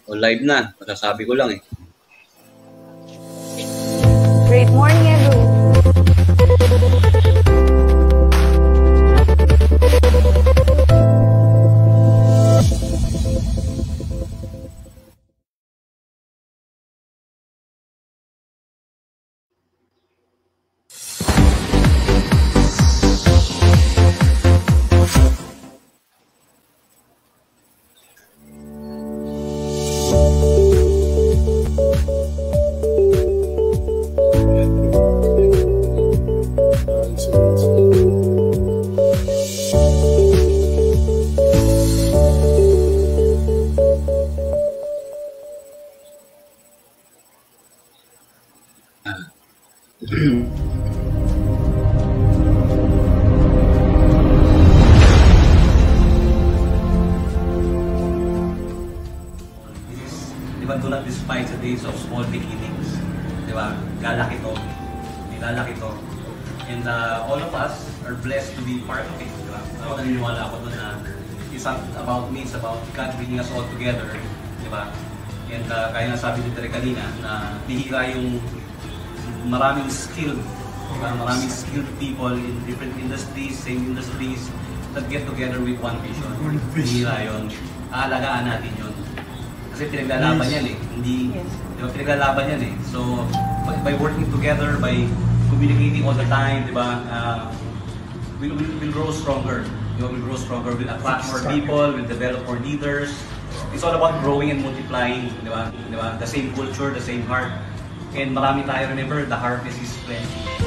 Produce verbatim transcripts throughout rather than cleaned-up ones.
O live na, masasabi ko lang eh. Great morning, everyone. Diba, do not despise the days of small beginnings. Diba, lalaki to. Lalaki to. And uh, all of us are blessed to be part of it. Diba? Ako naniniwala ako doon na it's not about me, it's about God bringing us all together. Diba? And uh, kaya nga sabi ni Direk kanina na bihira yung maraming skilled, diba? Maraming skilled people in different industries, same industries that get together with one vision. Bihira yun. Aalagaan natin yun. Kasi pinaglalaban yan eh. Hindi, yes. Diba, pinaglalaban yan eh. So, by, by working together, by communicating all the time, diba, uh, we'll, we'll, we'll grow stronger. Diba, we'll grow stronger. We'll attract more people, we'll develop more leaders. It's all about growing and multiplying, diba? Diba? The same culture, the same heart. And marami tayo, remember, the harvest is plenty.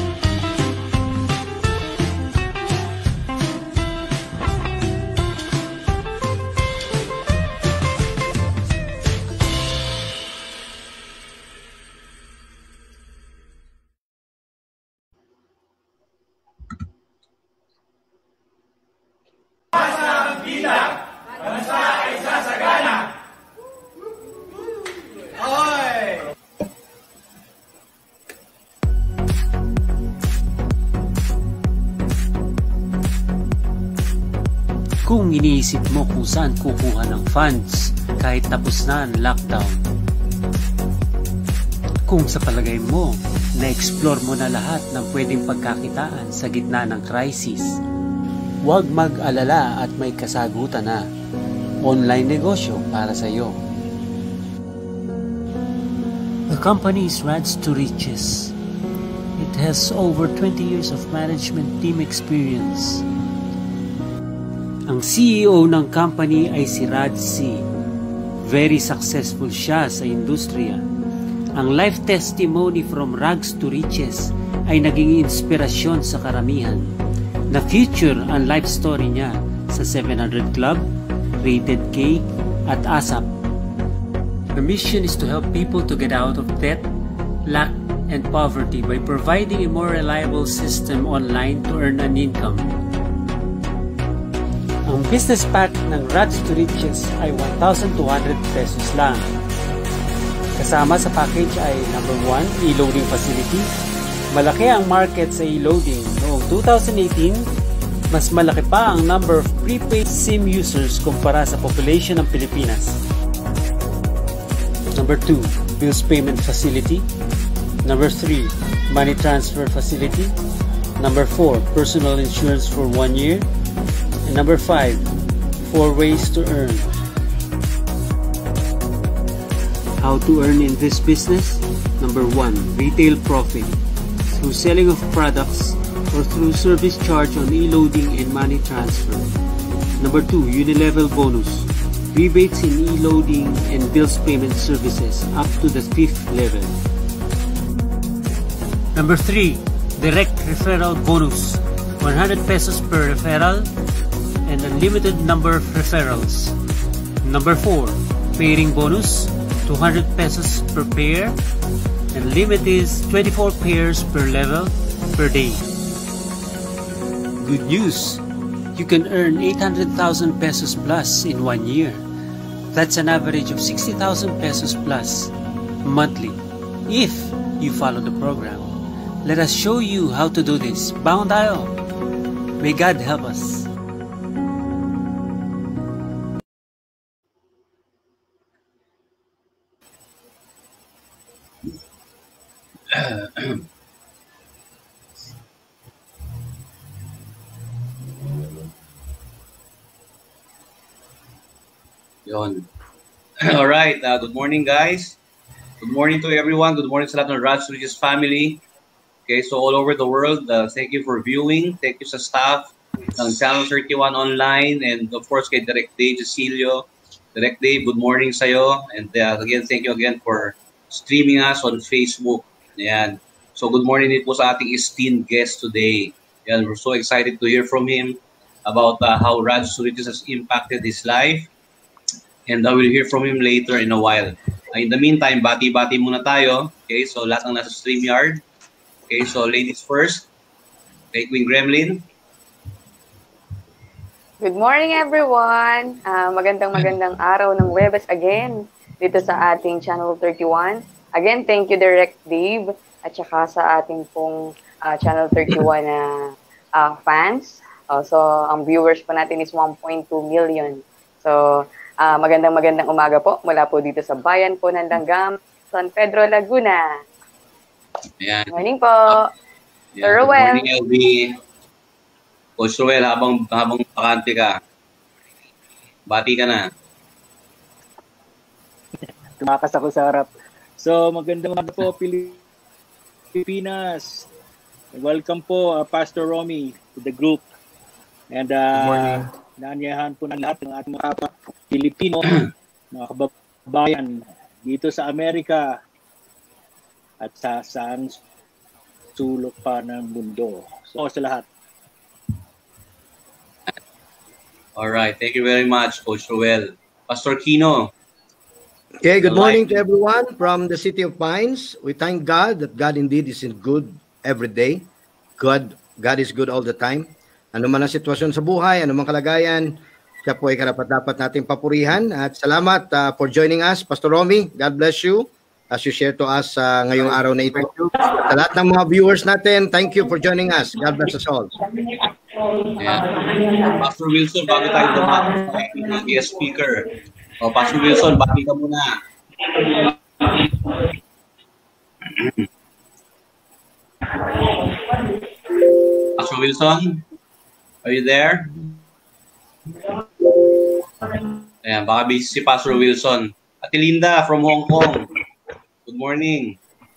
Kung iniisip mo kung saan kukuha ng funds kahit tapos na ang lockdown, kung sa palagay mo na-explore mo na lahat ng pwedeng pagkakitaan sa gitna ng crisis, huwag mag-alala at may kasagutan na online negosyo para sa iyo. The company is Rads to Riches. It has over twenty years of management team experience. Ang C E O ng company ay si Rads. Very successful siya sa industriya. Ang life testimony from Rads to Riches ay naging inspirasyon sa karamihan. Na future ang life story niya sa seven hundred Club, Rated K at ASAP. The mission is to help people to get out of debt, lack, and poverty by providing a more reliable system online to earn an income. Ang business pack ng Rads to Riches ay one thousand two hundred pesos lang. Kasama sa package ay number one, e-loading facility. Malaki ang market sa e-loading. Noong two thousand eighteen, mas malaki pa ang number of prepaid SIM users kumpara sa population ng Pilipinas. Number two, bills payment facility. Number three, money transfer facility. Number four, personal insurance for one year. And number five, four ways to earn. How to earn in this business? Number one, retail profit through selling of products or through service charge on e-loading and money transfer. Number two, unilevel bonus, rebates in e-loading and bills payment services up to the fifth level. Number three, direct referral bonus, one hundred pesos per referral and unlimited number of referrals. Number four, pairing bonus, two hundred pesos per pair, and limit is twenty-four pairs per level per day. Good news! You can earn eight hundred thousand pesos plus in one year. That's an average of sixty thousand pesos plus monthly if you follow the program. Let us show you how to do this. Bound tayo! May God help us. Yun. All right. Uh, good morning, guys. Good morning to everyone. Good morning sa lahat ng Rads to Riches family. Okay, so all over the world, uh, thank you for viewing. Thank you sa staff ng Channel thirty-one Online, and of course kay Direk Dave Cecilio. Direk Dave, good morning sa'yo. And uh, again, thank you again for streaming us on Facebook. Ayan. So good morning din po sa ating esteemed guest today. Ayan, we're so excited to hear from him about uh, how Rads to Riches has impacted his life. And I will hear from him later in a while. Uh, in the meantime, bati-bati muna tayo. Okay, so lahat ng nasa StreamYard. Okay, so ladies first. Okay, Queen Gremlin. Good morning, everyone. Uh, magandang magandang araw ng Webes again dito sa ating Channel thirty-one. Again, thank you, Direk Dave, at saka sa ating pong uh, Channel thirty-one na uh, uh, fans. Uh, so, ang viewers po natin is one point two million. So, uh, magandang magandang umaga po mula po dito sa bayan po ng Langgam, San Pedro, Laguna. Ayan. Good morning po. Yeah, Sir good Roel. morning, L B. Coach Roel, habang, habang bakante ka, bati ka na. Tumakas ako sa harap. So, magandang umaga po, Pilipinas. Welcome po, uh, Pastor Romy, to the group. And uh, naanyahan po ng lahat ng ating mga kapwa Pilipino, mga kababayan dito sa Amerika at sa saan sulok pa ng mundo. So, sa lahat. All right, thank you very much, Coach Roel. Pastor Keno. Okay, good morning to everyone from the city of Pines. We thank God that God indeed is in good every day. God, God is good all the time. Ano man ang sitwasyon sa buhay, ano man kalagayan, siya po ay karapat-dapat nating papurihan. At salamat uh, for joining us, Pastor Romy. God bless you as you share to us uh, ngayong araw na ito. Sa lahat ng mga viewers natin, thank you for joining us. God bless us all. Yeah. Pastor Wilson, bago tayo dumating ng guest speaker. O, Pastor Wilson, bati ka muna. Pastor Wilson, are you there? Ayan, baka busy si Pastor Wilson. Ate Linda from Hong Kong. Good morning.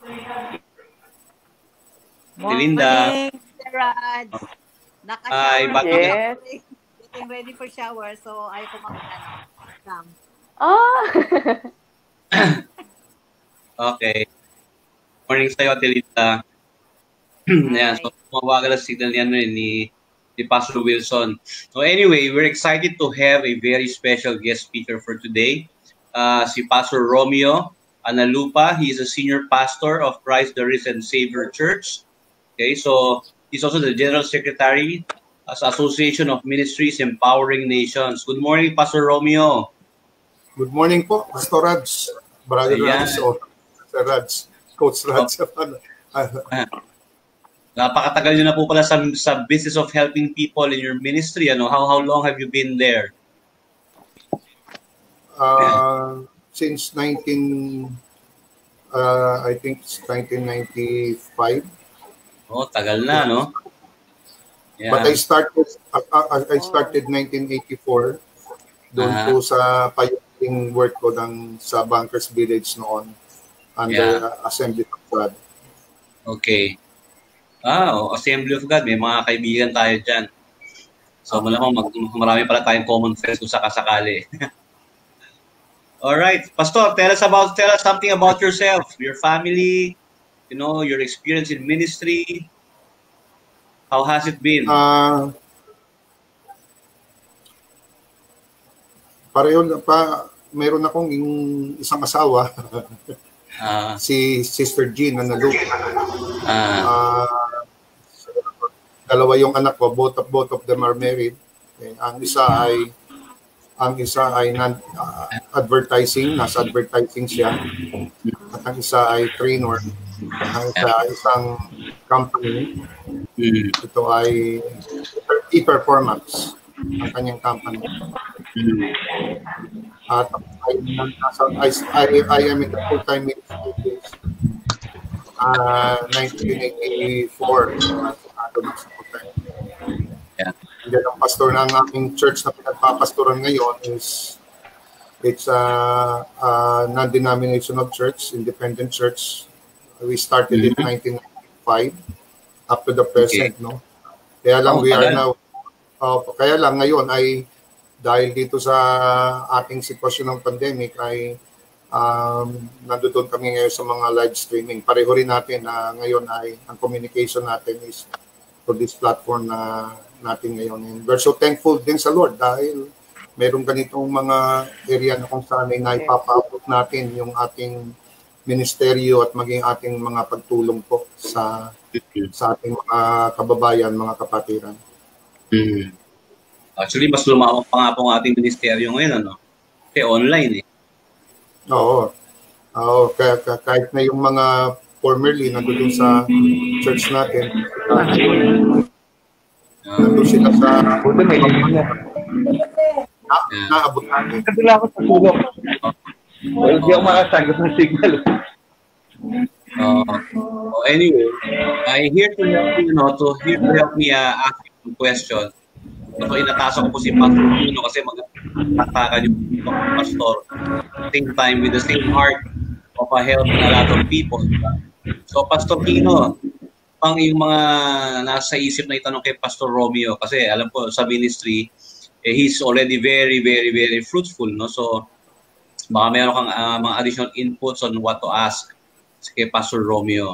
Ate Linda. Morning, Rads. Hi, Naka-shower. bati ka. Yes. Getting ready for shower, so ayaw ko mag-ano. Ah! Okay. Morning sa'yo, Ate Linda. Ayan, so mawagal ang signal niya ni, ni, ni Pastor Wilson. So anyway, we're excited to have a very special guest speaker for today. Uh, si Pastor Romy Analupa. He is a senior pastor of Rads two Riches and Savior Church. Okay, so he's also the General Secretary of the Association of Ministries Empowering Nations. Good morning, Pastor Romeo. Good morning po, Pastor Rads. Brother Ayan. Rads o Pastor Rads. Coach Rads. Napakatagal nyo na po pala sa, sa business of helping people in your ministry. Ano? How, how long have you been there? uh, since nineteen, uh, I think it's nineteen ninety-five. Oh, tagal na, no? Yeah. But I started, uh, uh, I started nineteen eighty-four. Doon Uh-huh. po sa pioneering work ko ng, sa Bankers Village noon under Yeah. uh, Assembly of God. Okay. Ah, oh, Assembly of God. May mga kaibigan tayo dyan. So, malamang mag, marami pala tayong common friends kung sakasakali. All right. Pastor, tell us about, tell us something about yourself, your family, you know, your experience in ministry. How has it been? Uh, pareho na pa, meron akong isang asawa, Ah, si Sister Jean Analupa. ah, Uh, dalawa yung anak ko, both of both of them are married. Okay. Ang isa ay ang isa ay non, uh, advertising, nasa advertising siya. At ang isa ay trainer. Ang isa ay isang company. mm, Ito ay e-performance ang kanyang company. mm, At I, I, I, I am in the full-time ministry. uh, nineteen eighty-four. Yeah. And then ang pastor ng aming church na pinagpapastoran ngayon is it's a, a non-denominational church, independent church. We started mm-hmm. in nineteen ninety-five up to the present, okay. no? Kaya lang oh, we are now, uh, kaya lang ngayon ay dahil dito sa ating sitwasyon ng pandemic ay um, nandoon kami ngayon sa mga live streaming. Pareho rin natin na ngayon ay ang communication natin is for this platform na natin ngayon. And we're so thankful din sa Lord dahil mayroong ganitong mga area na kung saan ay naipapaabot natin yung ating ministeryo at maging ating mga pagtulong po sa sa ating mga kababayan, mga kapatiran. Mm-hmm. Actually, mas lumawak pa nga po ang ating ministeryo ngayon, ano? Kasi online eh. Oo. Oo, kaya, kaya kahit na yung mga formerly nandun sa church natin, uh, nandun sila sa buto may na, naabot natin. Kadula ako sa tulog. Well, di ako makasagot ng signal. Uh, oh, anyway, I here to help you, you know, to here to help me uh, ask you some questions. So, inatasan ko po si Pastor Keno kasi mag-atakan yung pastor at the same time with the same heart of a helping a lot of people. So, Pastor Keno, pang yung mga nasa isip na itanong kay Pastor Romeo kasi alam ko sa ministry, eh, he's already very, very, very fruitful. No? So, baka meron kang uh, mga additional inputs on what to ask kay Pastor Romeo.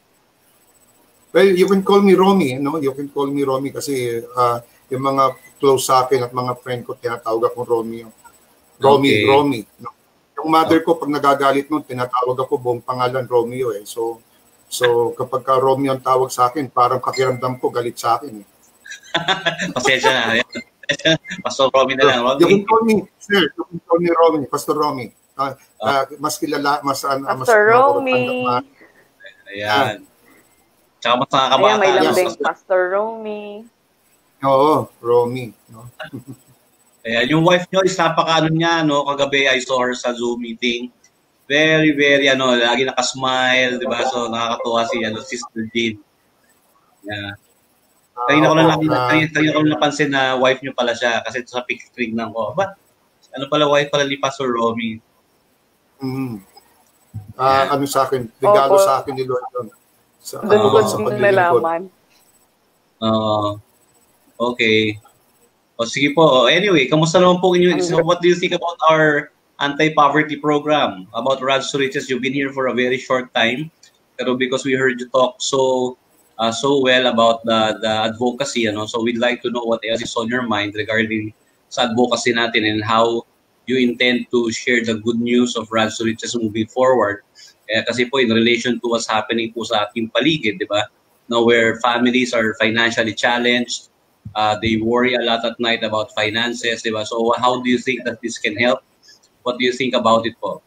Well, you can call me Romy. No? You can call me Romy kasi uh, yung mga close sa akin at mga friend ko, tinatawag akong Romeo. Romy, okay. Romy. No? Yung mother ko, pag nagagalit nun, tinatawag ako buong pangalan Romeo eh. So, so kapag ka Romeo ang tawag sa akin, parang pakiramdam ko galit sa akin eh. Pasensya na. Pastor Romy na lang, Romy. You can call me, sir, you can call me Romy, Pastor Romy. Uh, uh, mas kilala, mas... Uh, Pastor mas, Romy. Mas, Ayan. Tsaka mas nakakabata. Ayan, may lambing Pastor Romy. Oo, Romy. No? Ayan, yung wife nyo is napaka-ano niya, no? Kagabi I saw her sa Zoom meeting. Very, very, ano, lagi nakasmile, di ba? So, nakakatuwa si, ano, Sister Jean. Yeah. Kanina ko lang kanina ko lang napansin na wife nyo pala siya kasi sa picture tignan ko. But, ano pala, wife pala ni Pastor Romy? Mm. Uh, ano sa akin, regalo oh, oh. sa akin ni Lord yun. Sa, Doon uh, ko sa nalaman. Oo. Uh, Okay. O sige po. Anyway, kamusta naman po inyo? So what do you think about our anti-poverty program? About Rads to Riches, you've been here for a very short time. Pero because we heard you talk so uh, so well about the the advocacy, you know, so we'd like to know what else is on your mind regarding sa advocacy natin and how you intend to share the good news of Rads to Riches moving forward. Eh, kasi po in relation to what's happening po sa ating paligid, di ba? Now where families are financially challenged, Uh, they worry a lot at night about finances, diba? So how do you think that this can help? What do you think about it po?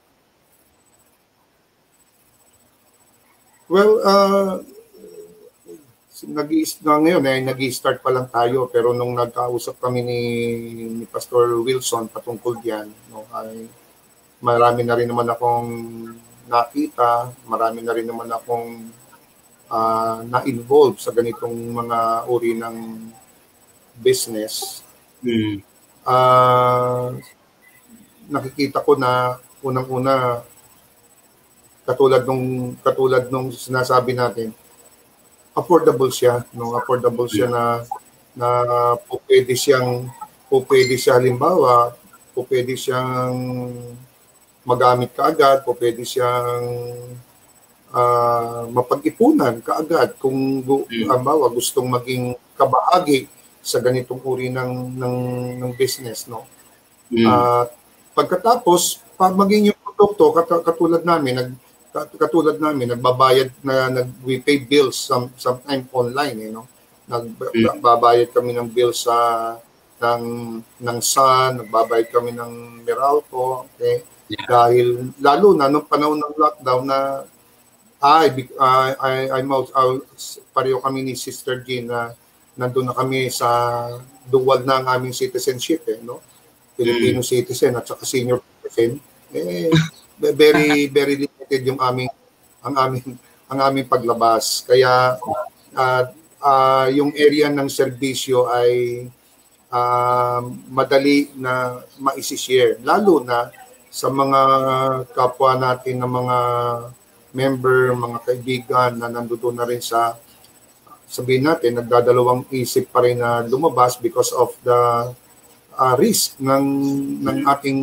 Well, uh, nag-i-start ngayon eh, nag-i-start pa lang tayo pero nung nagkausap kami ni, ni Pastor Wilson patungkol diyan, no, ay marami na rin naman akong nakita, marami na rin naman akong uh, na-involve sa ganitong mga uri ng business. Mm. Uh, nakikita ko na unang-una katulad nung katulad nung sinasabi natin, affordable siya, no, affordable siya na na po pwede siyang po pwede siya halimbawa, po pwede siyang magamit kaagad, po pwede siyang uh, mapag-ipunan kaagad kung halimbawa gustong maging kabahagi sa ganitong uri ng ng ng business, no. Mm. Uh, pagkatapos pag maging yung produkto kat, katulad namin nag katulad namin nagbabayad na nag we pay bills some sometime online, you know. Nagbabayad kami ng bills sa ng ng Sun, nagbabayad kami ng Meralco, okay? Yeah. Dahil lalo na nung panahon ng lockdown na ay uh, I I'm out, out pareho kami ni Sister Jean na nandun na kami sa dual na ang aming citizenship, eh, no? Filipino mm. citizen at saka senior citizen. Eh, very, very limited yung aming, ang aming, ang aming paglabas. Kaya uh, uh, yung area ng serbisyo ay uh, madali na maisishare, lalo na sa mga kapwa natin na mga member, mga kaibigan na nandoon na rin sa, sabihin natin, nagdadalawang isip pa rin na lumabas because of the uh, risk ng, ng ating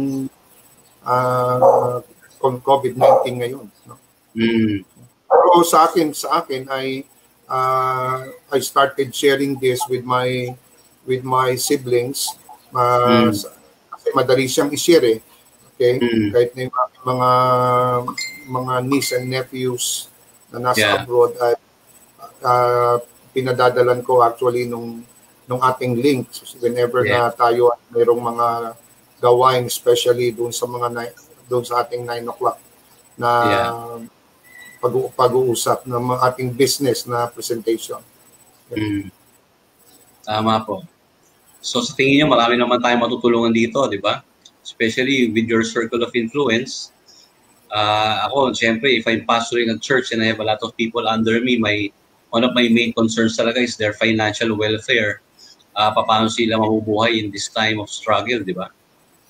uh, COVID nineteen ngayon. No? Mm. Pero sa akin, sa akin ay uh, I started sharing this with my with my siblings. Uh, mm. Kasi madali siyang i-share eh. Okay? Mm. Kahit na yung mga mga niece and nephews na nasa yeah. abroad ay uh, pinadadalan ko actually nung nung ating link. So, whenever yeah. na tayo at mayroong mga gawain, especially doon sa mga doon sa ating nine o'clock na yeah. pag- pag-uusap ng ating business na presentation. Mm. Tama po. So sa tingin niyo, marami naman tayong matutulungan dito, di ba? Especially with your circle of influence. Uh, ako, siyempre, if I'm pastoring a church and I have a lot of people under me, my one of my main concerns talaga is their financial welfare. Uh, paano sila mabubuhay in this time of struggle, di ba?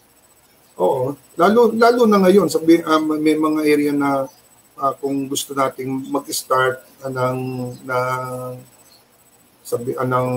Oo. Lalo, lalo na ngayon, sabi, um, may mga area na uh, kung gusto nating mag-start uh, ng, ng sabi, uh, ng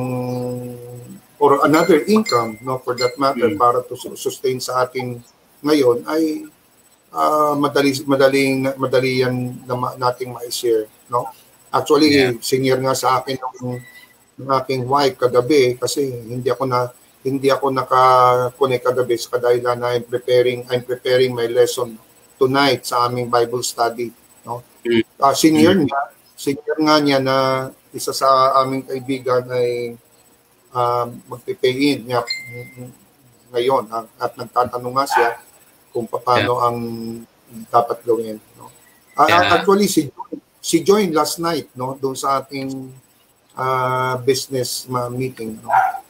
or another income, no, for that matter, mm. para to sustain sa ating ngayon, ay uh, madali, madaling, madali yan na ma- nating ma-share. No? Actually, yeah. senior nga sa akin ng, ng aking wife kagabi kasi hindi ako na hindi ako naka-connect kagabi sa kadahilan na I'm preparing, I'm preparing my lesson tonight sa aming Bible study. No? Uh, senior mm-hmm. nga, senior nga niya na isa sa aming kaibigan ay uh, magpipay-in niya ngayon at, at nagtatanong nga siya kung paano yeah. ang dapat gawin. No? Uh, yeah. Actually, si, si joined last night no, doon sa ating uh, business meeting. No?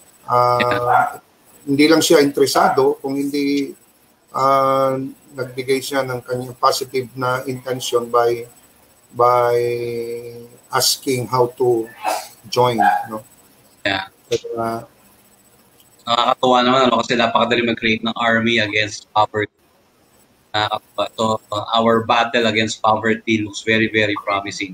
Uh, hindi lang siya interesado kung hindi uh, nagbigay siya ng kanyang positive na intention by by asking how to join, no? Yeah. But, uh, nakakatuwa naman ano kasi napakadali mag-create ng army against poverty. Uh, so, uh, our battle against poverty looks very very promising.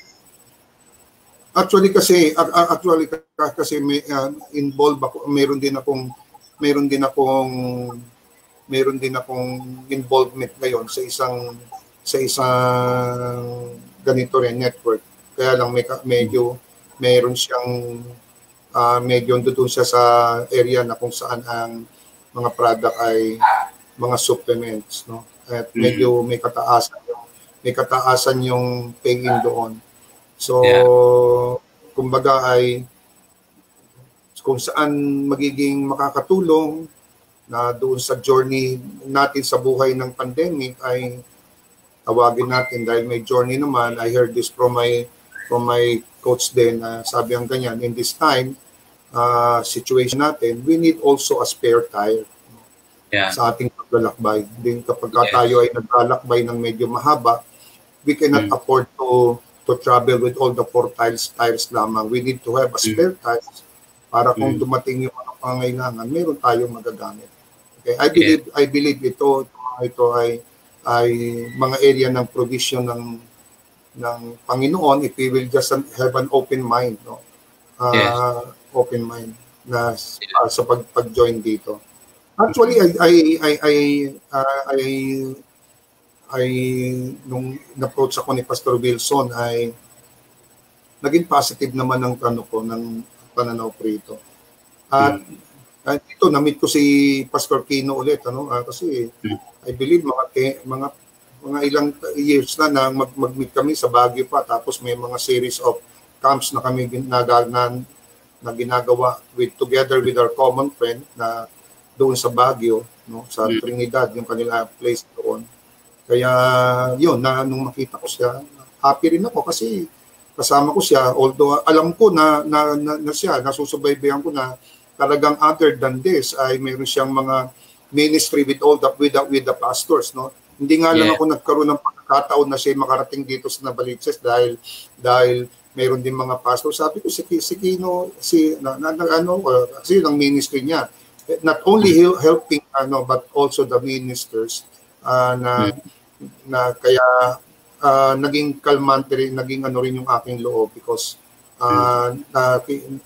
Actually kasi actually kasi may uh, involved ako, meron din akong meron din akong meron din akong involvement ngayon sa isang sa isang ganito rin network. Kaya lang may medyo meron siyang uh, medyo doon siya sa area na kung saan ang mga product ay mga supplements, no? At medyo may kataasan yung may kataasan yung pay-in doon. So, yeah. kumbaga ay kung saan magiging makakatulong na doon sa journey natin sa buhay ng pandemic ay tawagin natin dahil may journey naman. I heard this from my from my coach din na uh, sabi ang ganyan, in this time uh, situation natin, we need also a spare tire yeah. sa ating paglalakbay. Din kapag yes. tayo ay naglalakbay ng medyo mahaba, we cannot mm. afford to to travel with all the four tires, tires lamang. We need to have a spare mm. tires para kung mm. dumating yung mga pangailangan, meron tayong magagamit. Okay, I believe yeah. I believe ito ito ay ay mga area ng provision ng ng Panginoon if we will just have an open mind, no. Uh, yeah. Open mind na uh, sa pag pag-join dito. Actually I I I I uh, I ay nung na-approach ako ni Pastor Wilson ay naging positive naman ang ano ko ng pananaw ko rito. At mm. uh, ito na-meet ko si Pastor Keno ulit ano uh, kasi mm. I believe mga mga mga ilang years na na mag, mag-meet kami sa Baguio pa tapos may mga series of camps na kami na, na, na ginagawa with together with our common friend na doon sa Baguio, no, sa mm. Trinidad yung kanila place doon. Kaya yun, na nung makita ko siya, happy rin ako kasi kasama ko siya. Although alam ko na, na, na, na siya, nasusubaybayan ko na talagang other than this ay mayroon siyang mga ministry with all the, with the, with the pastors. No? Hindi nga lang yeah. ako nagkaroon ng nagkataon na siya makarating dito sa Natividad dahil dahil mayroon din mga pastor. Sabi ko si si Keno si na, na, na ano kasi ng ministry niya, not only helping ano but also the ministers uh, na na kaya uh, naging kalmante rin, naging ano rin yung aking loob because uh, uh,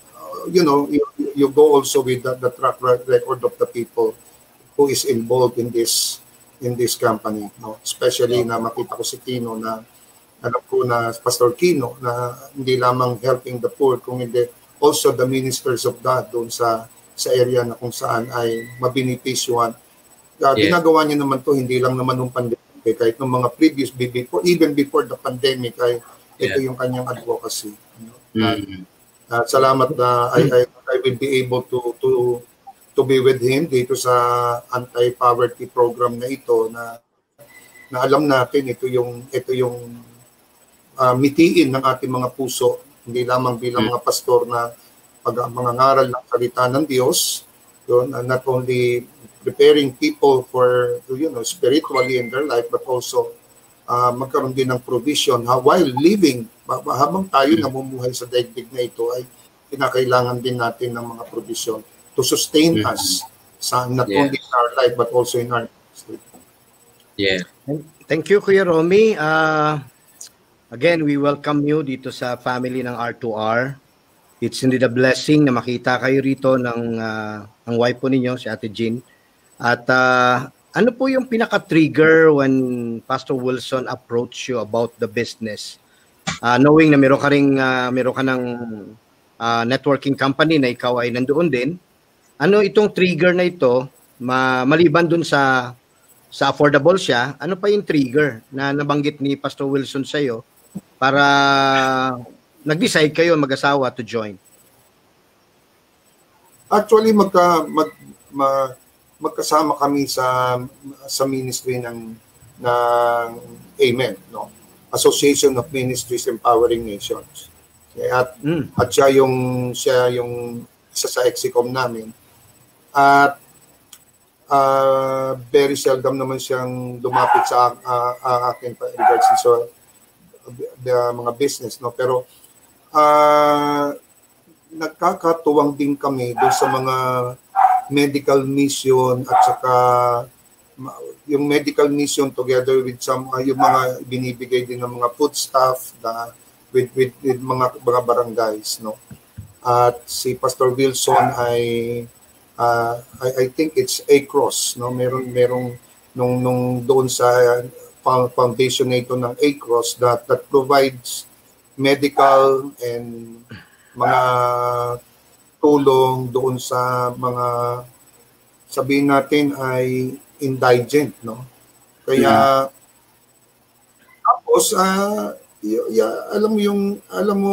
you know you, you go also with the, the track record of the people who is involved in this in this company, no? Especially na makita ko si Keno na alam ko na Pastor Keno na hindi lamang helping the poor, kung hindi also the ministers of God doon sa sa area na kung saan ay mabinipisyuhan. Uh, yeah. Ginagawa niya naman to hindi lang naman nung pandemic, kahit nung mga previous, before, even before the pandemic, ay ito yeah. yung kanyang advocacy. You know? mm-hmm. uh, salamat na I, I, I will be able to to to be with him dito sa anti-poverty program na ito na na alam natin ito yung ito yung Uh, mitiin ng ating mga puso, hindi lamang bilang mga pastor na pag mangangaral ng salita ng Diyos, yun, uh, not only preparing people for, you know, spiritually in their life, but also uh, magkaroon din ng provision ha, while living, habang tayo namumuhay sa daigdig na ito, ay kinakailangan din natin ng mga provision to sustain mm-hmm. us sa not yeah. only in our life, but also in our ministry. Yeah. Thank you, Kuya Romy. Uh, Again, we welcome you dito sa family ng R two R. It's indeed a blessing na makita kayo rito ng uh, ang wife po ninyo, si Ate Jean. At uh, ano po yung pinaka-trigger when Pastor Wilson approached you about the business? Uh, knowing na meron ka ring, uh, meron ka ng uh, networking company na ikaw ay nandoon din. Ano itong trigger na ito, ma maliban dun sa sa affordable siya, ano pa yung trigger na nabanggit ni Pastor Wilson sa iyo para nag-decide kayo mag-asawa to join? Actually, magka, mag, ma, magkasama kami sa sa ministry ng ng Amen, no? Association of Ministries Empowering Nations. At mm. at siya yung siya yung isa sa execom namin. At uh, very seldom naman siyang lumapit sa uh, uh, akin pa regards so the mga business, no, pero uh, nagkakatuwang din kami doon sa mga medical mission at saka yung medical mission together with some uh, yung mga binibigay din ng mga food staff na with with, with mga mga barangays, no. At si Pastor Wilson ay uh, I, I think it's a cross, no, meron merong nung nung doon sa foundation na ito ng A-Cross that, that provides medical and mga tulong doon sa mga sabihin natin ay indigent, no? Kaya yeah. tapos uh, y- y- alam mo yung alam mo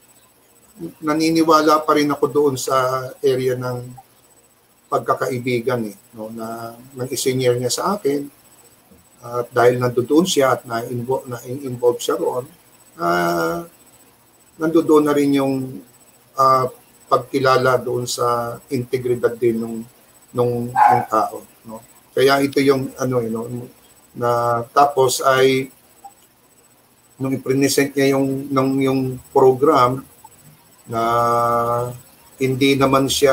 naniniwala pa rin ako doon sa area ng pagkakaibigan eh, no, na nang isinyer niya sa akin. At uh, dahil nandoon siya at na-involve na involve siya roon, uh, nandoon na rin yung uh, pagkilala doon sa integridad din ng nung, nung tao, no. Kaya ito yung ano you know, na tapos ay nung i-present niya yung ng yung program na hindi naman siya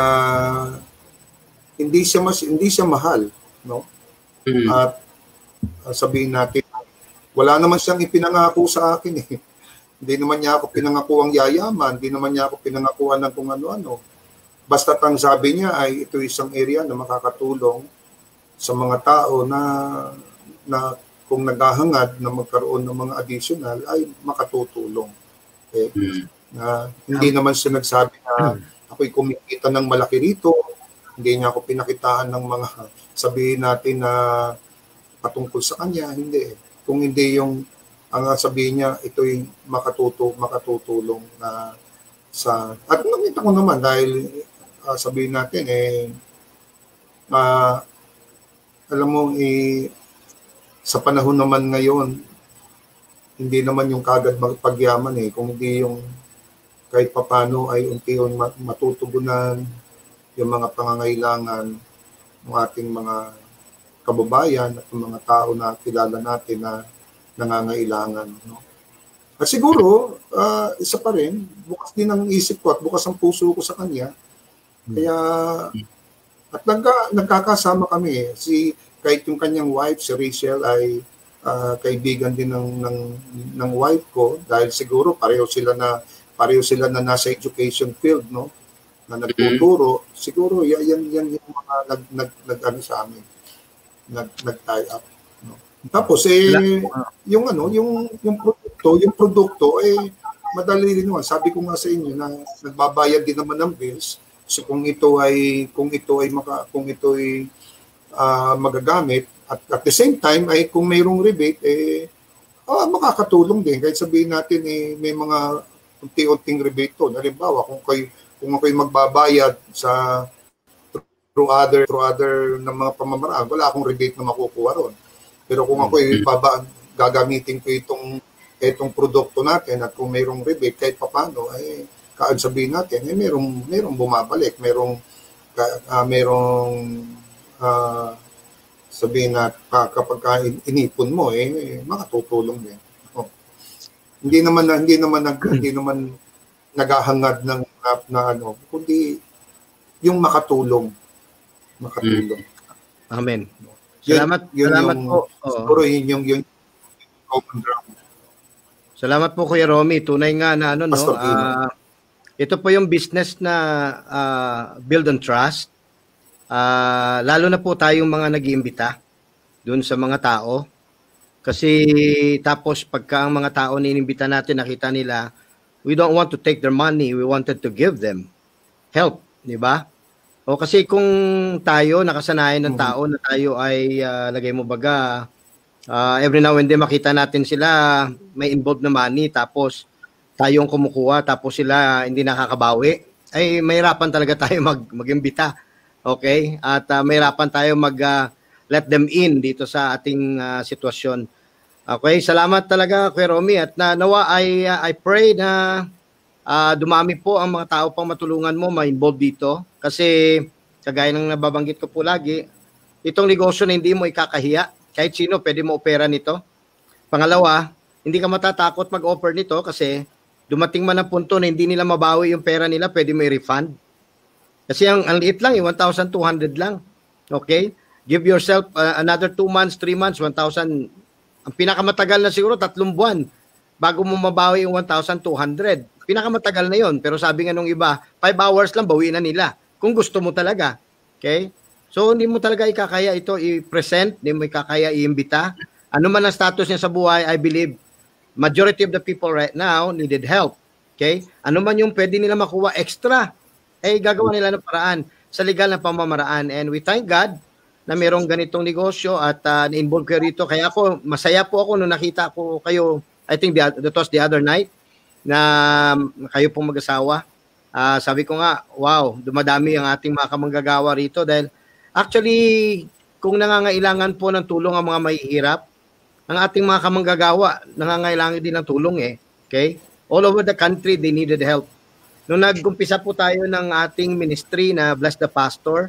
hindi siya mas hindi siya mahal, no. Mm-hmm. At uh, sabihin natin wala naman siyang ipinangako sa akin eh. Hindi naman niya ako pinangako ang yayaman, hindi naman niya ako pinangakuan ng kung ano-ano. Basta ang sabi niya ay ito isang area na makakatulong sa mga tao na na kung naghahangad na magkaroon ng mga additional ay makatutulong. Okay? Mm. Na hindi naman siya nagsabi na ako'y kumikita ng malaki rito. Hindi niya ako pinakitaan ng mga sabihin natin na patungkol sa kanya. Hindi. Kung hindi yung ang sabihin niya, ito'y makatuto, makatutulong na sa... At nakita ko naman dahil uh, sabihin natin, eh, uh, alam mo, eh, sa panahon naman ngayon, hindi naman yung kagad magpagyaman eh, kung hindi yung kahit papano ay unti-un matutugunan yung mga pangangailangan ng ating mga kababayan at mga tao na kilala natin na nangangailangan. No? At siguro, uh, isa pa rin, bukas din ang isip ko at bukas ang puso ko sa kanya. Kaya, at nagka, nagkakasama kami. Si, kahit yung kanyang wife, si Rachel, ay uh, kaibigan din ng, ng, ng wife ko dahil siguro pareho sila na pareho sila na nasa education field, no? Na nagtuturo. Siguro, yan, yan, yan yung mga nag, nag, nag, ano sa amin, nag, nag-tie up. No? Tapos, eh, yung ano, yung, yung produkto, yung produkto, eh, madali rin naman. Sabi ko nga sa inyo na nagbabayad din naman ng bills. So kung ito ay kung ito ay maka, kung ito ay uh, magagamit at at the same time ay kung mayroong rebate eh uh, makakatulong din kahit sabihin natin eh may mga unti-unting rebate to. Halimbawa kung kayo kung ako'y magbabayad sa through other through other ng mga pamamaraan, wala akong rebate na makukuha ron. Pero kung ako'y baba, gagamitin ko itong itong produkto natin at kung mayroong rebate kahit papaano ay kaan sabihin natin, eh, merong, merong bumabalik, merong, uh, merong uh, sabihin na uh, kapag ka inipon mo, eh, makatutulong din. Oh. Hindi naman, na, hindi naman, nag, hindi naman naghahangad ng, na, na ano, kundi yung makatulong. Makatulong. Amen. Yun, salamat, yun salamat yung, po. Siguro yun yung, yung common ground. Salamat po Kuya Romy. Tunay nga na ano, no? Uh, ito po yung business na uh, build on trust. Uh, lalo na po tayong mga nag-iimbita doon sa mga tao. Kasi tapos pagka ang mga tao na inimbita natin, nakita nila, we don't want to take their money, we wanted to give them help, di ba? O kasi kung tayo, nakasanayan ng tao na tayo ay uh, lagay mo baga, uh, every now and then makita natin sila may involved na money, tapos tayong kumukuha, tapos sila hindi nakakabawi, ay mahirapan talaga tayo mag, mag-imbita. Okay? At uh, mahirapan tayo mag uh, let them in dito sa ating uh, sitwasyon. Okay? Salamat talaga Kuya Romy at na, nawa I, uh, I pray na uh, dumami po ang mga tao pang matulungan mo ma-involve dito kasi kagaya ng nababanggit ko po lagi, itong negosyo na hindi mo ikakahiya, kahit sino pwede mo opera nito. Pangalawa, hindi ka matatakot mag-offer nito kasi dumating man ang punto na hindi nila mabawi yung pera nila, pwede mo i-refund. Kasi ang, ang liit lang, one thousand two hundred lang. Okay? Give yourself uh, another two months, three months, one thousand. Ang pinakamatagal na siguro, tatlong buwan bago mo mabawi yung one thousand two hundred. Pinakamatagal na yon. Pero sabi nga nung iba, five hours lang, bawi na nila. Kung gusto mo talaga. Okay? So, hindi mo talaga ikakaya ito i-present, hindi mo ikakaya i-imbita. Ano man ang status niya sa buhay, I believe, majority of the people right now needed help. Okay? Ano man yung pwede nila makuha extra, eh gagawa nila ng paraan sa legal na pamamaraan. And we thank God na mayroong ganitong negosyo at uh, na-involve kayo rito. Kaya ako, masaya po ako nung nakita ko kayo, I think the, that was the other night, na kayo pong mag-asawa. Uh, sabi ko nga, wow, dumadami ang ating mga kamanggagawa rito dahil actually, kung nangangailangan po ng tulong ang mga mahihirap, ang ating mga kamanggagawa, nangangailangan din ng tulong eh. Okay? All over the country, they needed help. Nung nag-umpisa po tayo ng ating ministry na Bless the Pastor,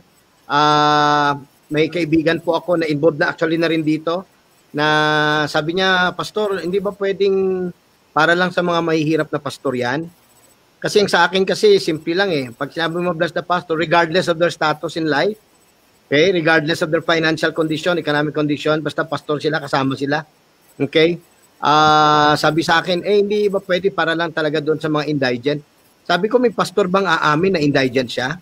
uh, may kaibigan po ako na involved na actually na rin dito, na sabi niya, Pastor, hindi ba pwedeng para lang sa mga mahihirap na pastor yan? Kasi yung sa akin kasi, simple lang eh. Pag sinabi mo Bless the Pastor, regardless of their status in life, okay, regardless of their financial condition, economic condition, basta pastor sila, kasama sila. Okay? Uh, sabi sa akin, eh, hindi ba pwede para lang talaga doon sa mga indigent? Sabi ko, may pastor bang aamin na indigent siya?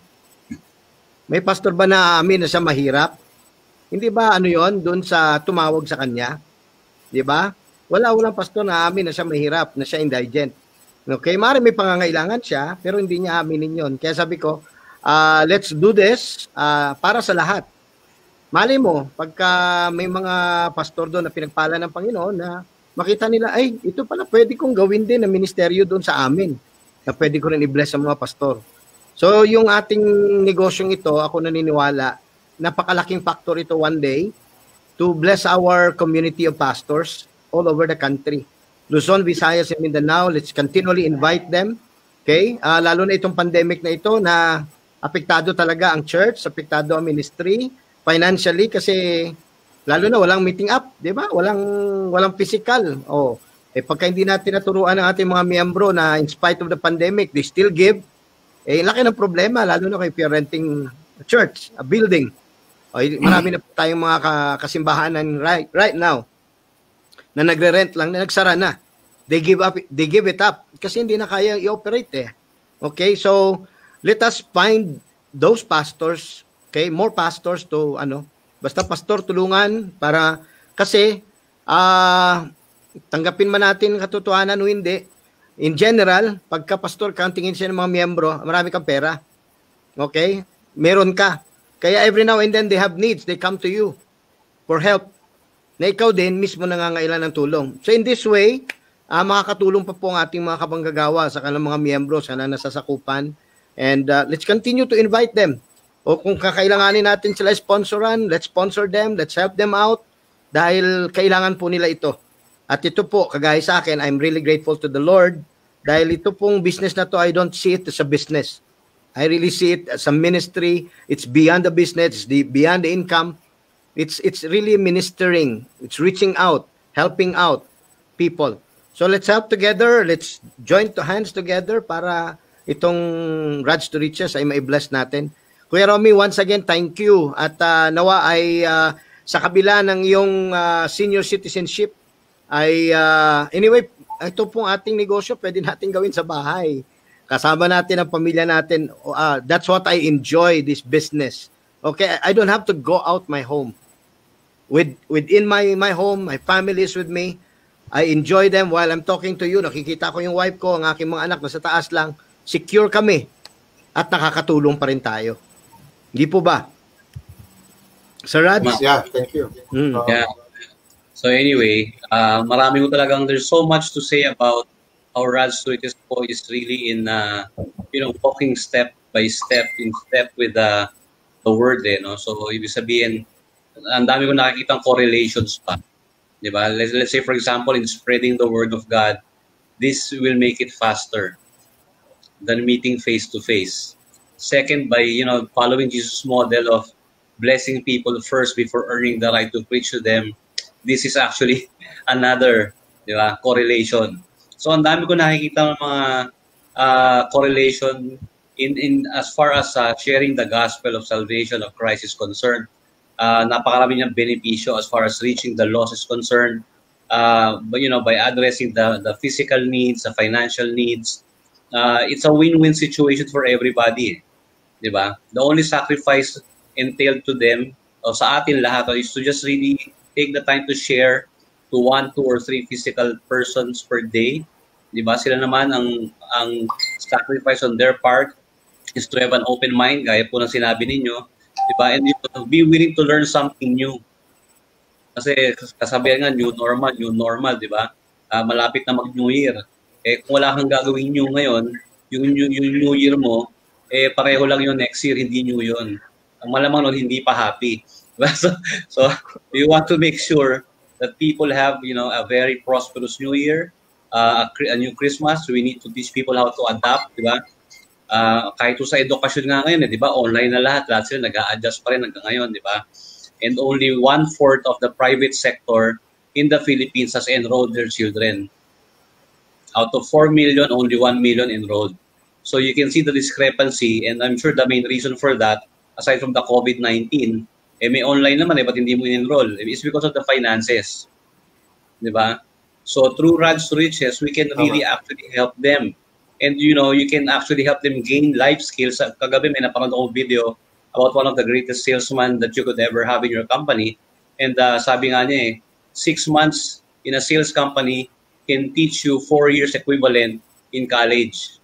May pastor ba na aamin na siya mahirap? Hindi ba ano yon doon sa tumawag sa kanya? Di ba? Wala, walang pastor na aamin na siya mahirap, na siya indigent. Okay? Mari may pangangailangan siya, pero hindi niya aminin yon. Kaya sabi ko, Uh, let's do this uh, para sa lahat. Mali mo, pagka may mga pastor doon na pinagpala ng Panginoon na makita nila, ay, ito pala pwede kong gawin din na ministeryo doon sa amin. Na pwede ko rin i-bless sa mga pastor. So, yung ating negosyong ito, ako naniniwala, napakalaking factor ito one day to bless our community of pastors all over the country. Luzon, Visayas, and Mindanao, let's continually invite them. Okay? Uh, lalo na itong pandemic na ito na apektado talaga ang church, apektado ang ministry, financially kasi Lalo na walang meeting up, 'di ba? Walang walang physical. Oh, eh pagka hindi natin naturuan ang ating mga miyembro na in spite of the pandemic, they still give, eh laki ng problema lalo na kay parenting a church, a building. Oh, marami na tayong mga kasimbahanan right right now na nagre-rent lang, na nagsara na. They give up, they give it up kasi hindi na kaya i-operate eh. Okay? So, let us find those pastors, okay? More pastors to ano, basta pastor tulungan para kasi ah uh, tanggapin man natin katotohanan o hindi. In general, pagka pastor ka, tingin siya ng mga miyembro, marami kang pera. Okay? Meron ka. Kaya every now and then they have needs, they come to you for help. Na ikaw din mismo nangangailan ng tulong. So in this way, uh, makakatulong pa po ang ating mga kabanggagawa sa kanilang mga miyembro, sa kanilang nasasakupan. And uh, let's continue to invite them. O kung kakailanganin natin sila sponsoran, let's sponsor them, let's help them out dahil kailangan po nila ito. At ito po, kagaya sa akin, I'm really grateful to the Lord dahil ito pong business na to, I don't see it as a business. I really see it as a ministry. It's beyond the business, it's the, beyond the income. It's it's really ministering. It's reaching out, helping out people. So let's help together, let's join to hands together para itong Rads to Riches ay mai-bless natin. Kuya Romy, once again, thank you. At uh, nawa ay uh, sa kabila ng iyong uh, senior citizenship, ay uh, anyway, ito pong ating negosyo, pwede natin gawin sa bahay. Kasama natin ang pamilya natin. Uh, that's what I enjoy, this business. Okay, I don't have to go out my home. With within my my home, my family is with me. I enjoy them while I'm talking to you. Nakikita ko yung wife ko, ang aking mga anak nasa taas lang. Secure kami at nakakatulong pa rin tayo. Hindi po ba? Sir Rads? Yeah, thank you. Mm. Uh, Yeah. So anyway, uh, marami ko talagang, there's so much to say about how Rads to Riches po is really in, uh, you know, walking step by step, in step with the, the word eh, no? So ibig sabihin, ang dami ko nakikitang correlations pa. Diba? Let's, let's say, for example, in spreading the word of God, this will make it faster than meeting face-to-face. Second, by, you know, following Jesus' model of blessing people first before earning the right to preach to them, this is actually another, di ba, correlation. So, ang dami ko nakikita ng mga uh, correlation in, in as far as uh, sharing the gospel of salvation of Christ is concerned. Uh, napakarami niyang benepisyo as far as reaching the lost is concerned. Uh, but, you know, by addressing the, the physical needs, the financial needs, uh, it's a win-win situation for everybody. Diba? The only sacrifice entailed to them, o sa atin lahat, is to just really take the time to share to one, two, or three physical persons per day. Diba? Sila naman, ang, ang sacrifice on their part is to have an open mind, gaya po ng sinabi ninyo. Diba? And you know, be willing to learn something new. Kasi kasabihan nga, new normal, new normal, di ba? Uh, malapit na mag-New Year. Eh, kung wala kang gagawin new ngayon, yung, yung, yung New Year mo, eh, pareho lang yung next year, hindi new yun. Ang malamang nun, hindi pa happy. so, so, you want to make sure that people have, you know, a very prosperous New Year, uh, a, a new Christmas. We need to teach people how to adapt, di ba? Uh, kahit sa edukasyon nga ngayon, eh, di ba? Online na lahat. Lahat sila nag-a-adjust pa rin hanggang ngayon, di ba? And only one-fourth of the private sector in the Philippines has enrolled their children. Out of four million, only one million enrolled. So you can see the discrepancy, and I'm sure the main reason for that, aside from the COVID nineteen, eh may online naman eh, ba't hindi mo in-enroll? It's because of the finances. Di ba? So through Rads to Riches, we can really uh-huh. actually help them. And you know, you can actually help them gain life skills. Kagabi may napanood akong video about one of the greatest salesmen that you could ever have in your company. And uh, sabi nga niya eh, six months in a sales company can teach you four years equivalent in college.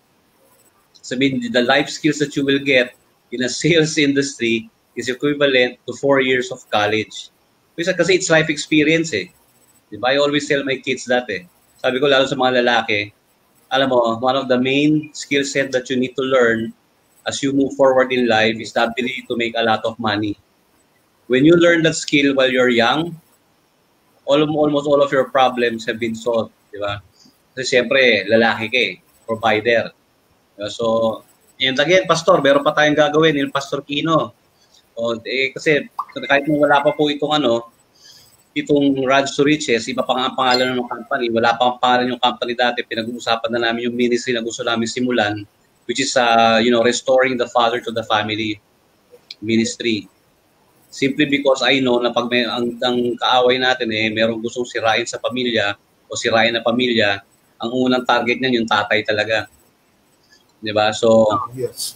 Sabihin, the life skills that you will get in a sales industry is equivalent to four years of college. Kasi it's life experience eh. Diba? I always tell my kids that eh. Sabi ko lalo sa mga lalaki, alam mo, one of the main skill set that you need to learn as you move forward in life is the ability to make a lot of money. When you learn that skill while you're young, all, almost all of your problems have been solved, di ba? Kasi siyempre, lalaki ka eh, provider. Diba? So, and again, Pastor, meron pa tayong gagawin, yung Pastor Keno. O, eh, kasi kahit mo wala pa po itong ano, itong Rads to Riches, iba pa nga ang pangalan ng company, wala pa ang pangalan yung company dati, pinag-uusapan na namin yung ministry na gusto namin simulan, which is, uh, you know, restoring the father to the family ministry. Simply because I know na pag may, ang, ang kaaway natin eh, merong gustong sirain sa pamilya o sirain na pamilya, ang unang target niyan yung tatay talaga. Diba? So, yes.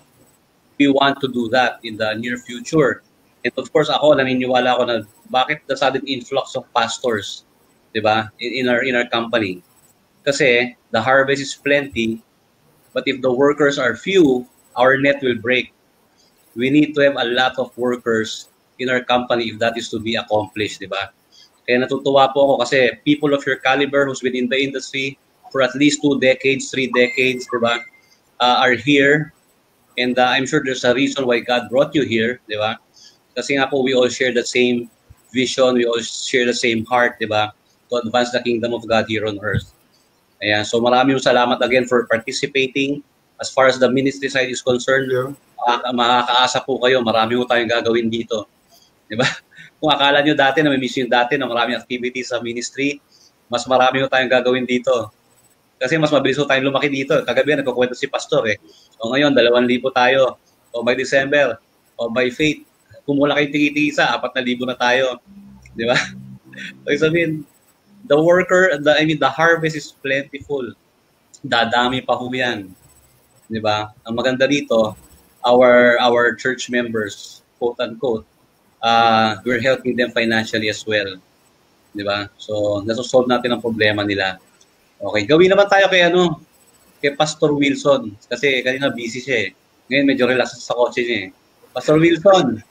We want to do that in the near future. And of course, ako, naniniwala ako na bakit the sudden influx of pastors, diba, in, in, our, in our company. Kasi the harvest is plenty, but if the workers are few, our net will break. We need to have a lot of workers in our company if that is to be accomplished, diba? Kaya natutuwa po ako kasi people of your caliber who's been in the industry for at least two decades, three decades, diba, uh, are here. And uh, I'm sure there's a reason why God brought you here, diba? Kasi nga po, we all share the same vision, we all share the same heart, diba? To advance the kingdom of God here on earth. Ayan, so maraming salamat again for participating. As far as the ministry side is concerned, yeah. Makakaasa po kayo, marami po tayong gagawin dito. Diba? Kung akala nyo dati na may mission dati na maraming activities sa ministry, mas marami po tayong gagawin dito. Kasi mas mabilis po tayong lumaki dito. Kagabi, nagkukwento si Pastor eh. O ngayon, dalawang libo tayo. O by December, o by faith, kung wala kayong tigiti-isa, apat na libo na tayo. Di ba? So, I mean, the worker, the, I mean, the harvest is plentiful. Dadami pa ho yan. Di ba? Ang maganda dito, our our church members, quote-unquote, uh, we're helping them financially as well. Di ba? So, nasosolve natin ang problema nila. Okay, gawin naman tayo kay ano, kay Pastor Wilson. Kasi kanina busy siya eh. Ngayon medyo relax sa kotse niya eh. Pastor Wilson,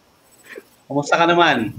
kumusta ka naman?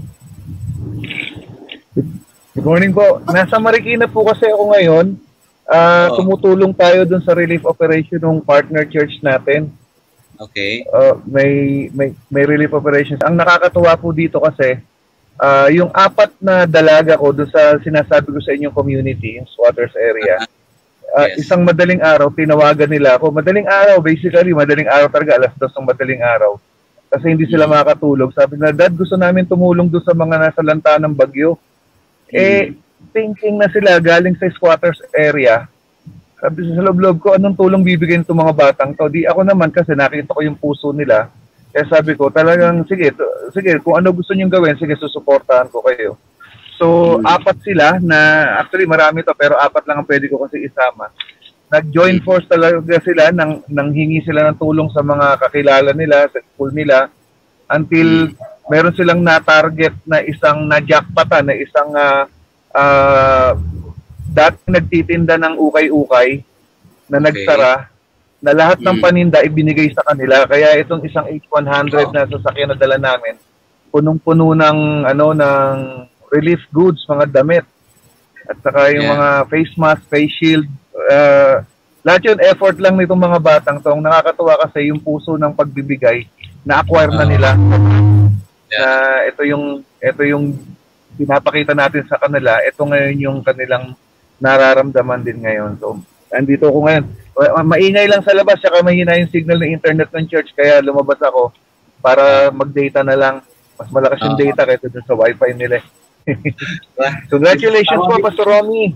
Good morning po. Nasa Marikina po kasi ako ngayon. Uh, oh. Tumutulong tayo dun sa relief operation ng partner church natin. Okay. Uh, may, may, may relief operations. Ang nakakatuwa po dito kasi, uh, yung apat na dalaga ko dun sa sinasabi ko sa inyong community, yung squatters area, uh, yes. Isang madaling araw, tinawagan nila ako. Madaling araw, basically, madaling araw talaga, alas dos ng madaling araw. Kasi hindi sila mm. makakatulog. Sabi na, Dad, gusto namin tumulong doon sa mga nasa lanta ng bagyo. Mm. Eh, thinking na sila galing sa squatters area. Sabi sa loob-loob ko, anong tulong bibigyan itong mga batang to? Di ako naman kasi nakita ko yung puso nila. Kaya sabi ko, talagang, sige, to, sige, kung ano gusto nyong gawin, sige, susuportahan ko kayo. So, mm. apat sila na, actually marami to, pero apat lang ang pwede ko kasi isama. Nag-join force talaga sila, nang, nang hingi sila ng tulong sa mga kakilala nila, sa school nila, until meron silang na-target na isang na-jackpatan, na isang uh, uh, dati nagtitinda ng ukay-ukay na okay. nagsara, na lahat ng paninda ibinigay sa kanila. Kaya itong isang H one hundred oh. na sasakyan na dala namin, punong-puno ng, ano, ng relief goods, mga damit, at saka yung yeah. mga face mask, face shield, Uh, lahat yun, effort lang nitong mga batang tong. Nakakatuwa kasi yung puso ng pagbibigay na-acquire na nila. Yeah. Na ito yung ito yung pinapakita natin sa kanila. Ito ngayon yung kanilang nararamdaman din ngayon. So, andito ako ngayon. Maingay lang sa labas, saka mahina yung signal ng internet ng church, kaya lumabas ako para mag-data na lang. Mas malakas yung data kaysa dun sa wifi nila. Congratulations po, Pastor Romy.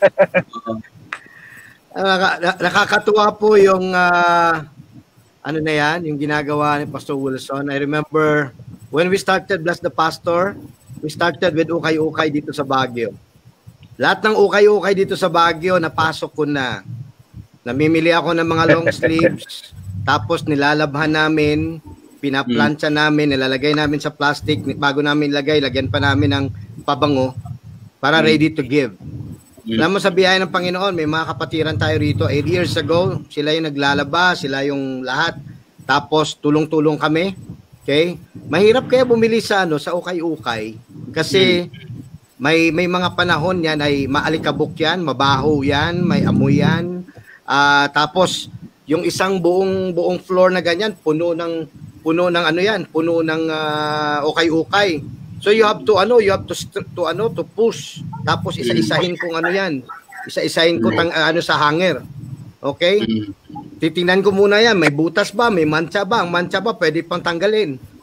Uh, nakakatuwa po yung uh, ano na yan, yung ginagawa ni Pastor Wilson. I remember when we started Bless the Pastor, we started with ukay-ukay dito sa Baguio. Lahat ng ukay-ukay dito sa Baguio, napasok ko na. Namimili ako ng mga long sleeves, tapos nilalabhan namin, pinaplansya namin, nilalagay namin sa plastic, bago namin lagay, lagyan pa namin ng pabango para ready to give. Alam mo, sa biyaya ng Panginoon, may mga kapatiran tayo rito. Eight years ago, sila yung naglalaba, sila yung lahat. Tapos, tulong-tulong kami. Okay? Mahirap kaya bumili sa, ano, sa ukay-ukay. Kasi, may may mga panahon yan ay maalikabok yan, mabaho yan, may amoy yan. Uh, tapos, yung isang buong buong floor na ganyan, puno ng, puno ng ano yan, puno ng uh, ukay-ukay. So you have to ano, you have to to ano to push. Tapos isa-isahin kung ano 'yan. Isa-isahin ko tang uh, ano sa hanger. Okay? Titingnan ko muna 'yan, may butas ba, may mancha ba? Ang mancha ba pwede pang tanggalin.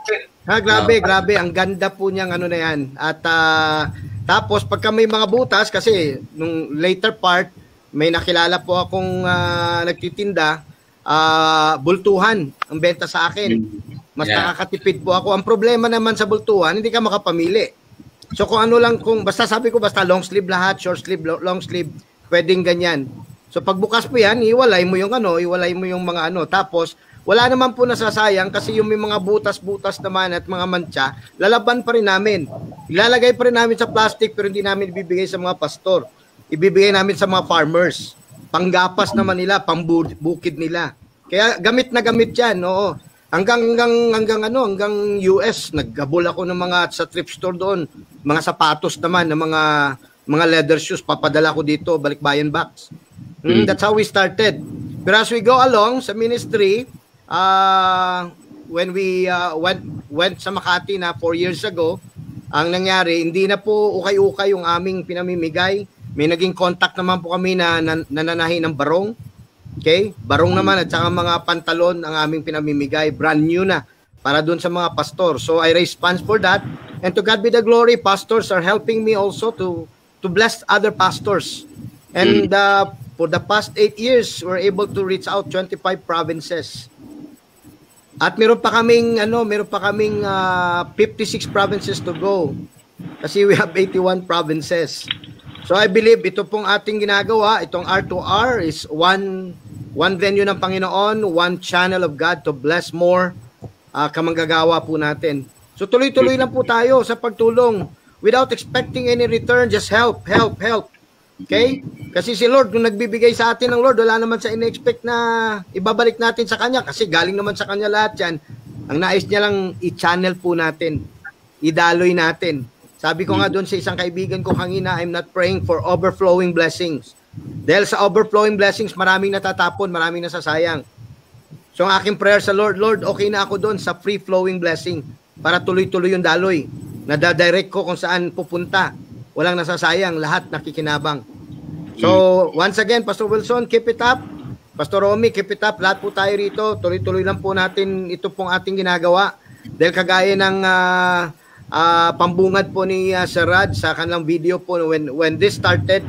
Ha, grabe, grabe. Ang ganda po niyang ano na yan. At uh, tapos pagka may mga butas, kasi nung later part, may nakilala po akong uh, nagtitinda, uh, bultuhan ang benta sa akin. Mas yeah. nakakatipid po ako. Ang problema naman sa bultuhan, hindi ka makapamili. So kung ano lang, kung basta sabi ko, basta long sleeve lahat, short sleeve, long sleeve, pwedeng ganyan. So pagbukas po yan, iwalay mo yung ano, iwalay mo yung mga ano. Tapos, wala naman po nasasayang kasi yung may mga butas-butas naman at mga mancha, lalaban pa rin namin. Ilalagay pa rin namin sa plastic pero hindi namin ibibigay sa mga pastor. Ibibigay namin sa mga farmers. Panggapas naman nila, pambukid nila. Kaya gamit na gamit yan, oo. Hanggang, hanggang, hanggang ano, hanggang U S, naggabol ako ng mga sa thrift store doon. Mga sapatos naman, ng mga, mga leather shoes, papadala ko dito, balikbayan box. Mm, that's how we started. Pero as we go along sa ministry, Uh, when we uh, went went sa Makati na four years ago, ang nangyari, hindi na po ukay-ukay yung aming pinamimigay. May naging contact naman po kami na nananahi ng barong. Okay? Barong naman at saka mga pantalon ang aming pinamimigay. Brand new na para dun sa mga pastor. So I raise funds for that. And to God be the glory, pastors are helping me also to to bless other pastors. And uh, for the past eight years, we're able to reach out twenty-five provinces. At meron pa kaming ano, meron pa kaming uh, fifty-six provinces to go. Kasi we have eighty-one provinces. So I believe ito pong ating ginagawa, itong R two R is one one venue ng Panginoon, one channel of God to bless more uh, kamanggagawa po natin. So tuloy-tuloy lang po tayo sa pagtulong without expecting any return, just help, help, help. Okay? Kasi si Lord, kung nagbibigay sa atin ng Lord, wala naman sa in-expect na ibabalik natin sa Kanya kasi galing naman sa Kanya lahat yan. Ang nais niya lang i-channel po natin, idaloy natin. Sabi ko nga doon sa isang kaibigan ko kanina, I'm not praying for overflowing blessings. Dahil sa overflowing blessings, maraming natatapon, maraming nasasayang. So ang aking prayer sa Lord, Lord, okay na ako doon sa free-flowing blessing para tuloy-tuloy yung daloy. Nadadirect ko kung saan pupunta. Walang nasasayang, lahat nakikinabang. So, once again, Pastor Wilson, keep it up. Pastor Romy, keep it up. Lahat po tayo rito. Tuloy-tuloy lang po natin ito pong ating ginagawa. Dahil kagaya ng uh, uh, pambungad po ni uh, Sir Rads sa kanilang video po, when, when this started,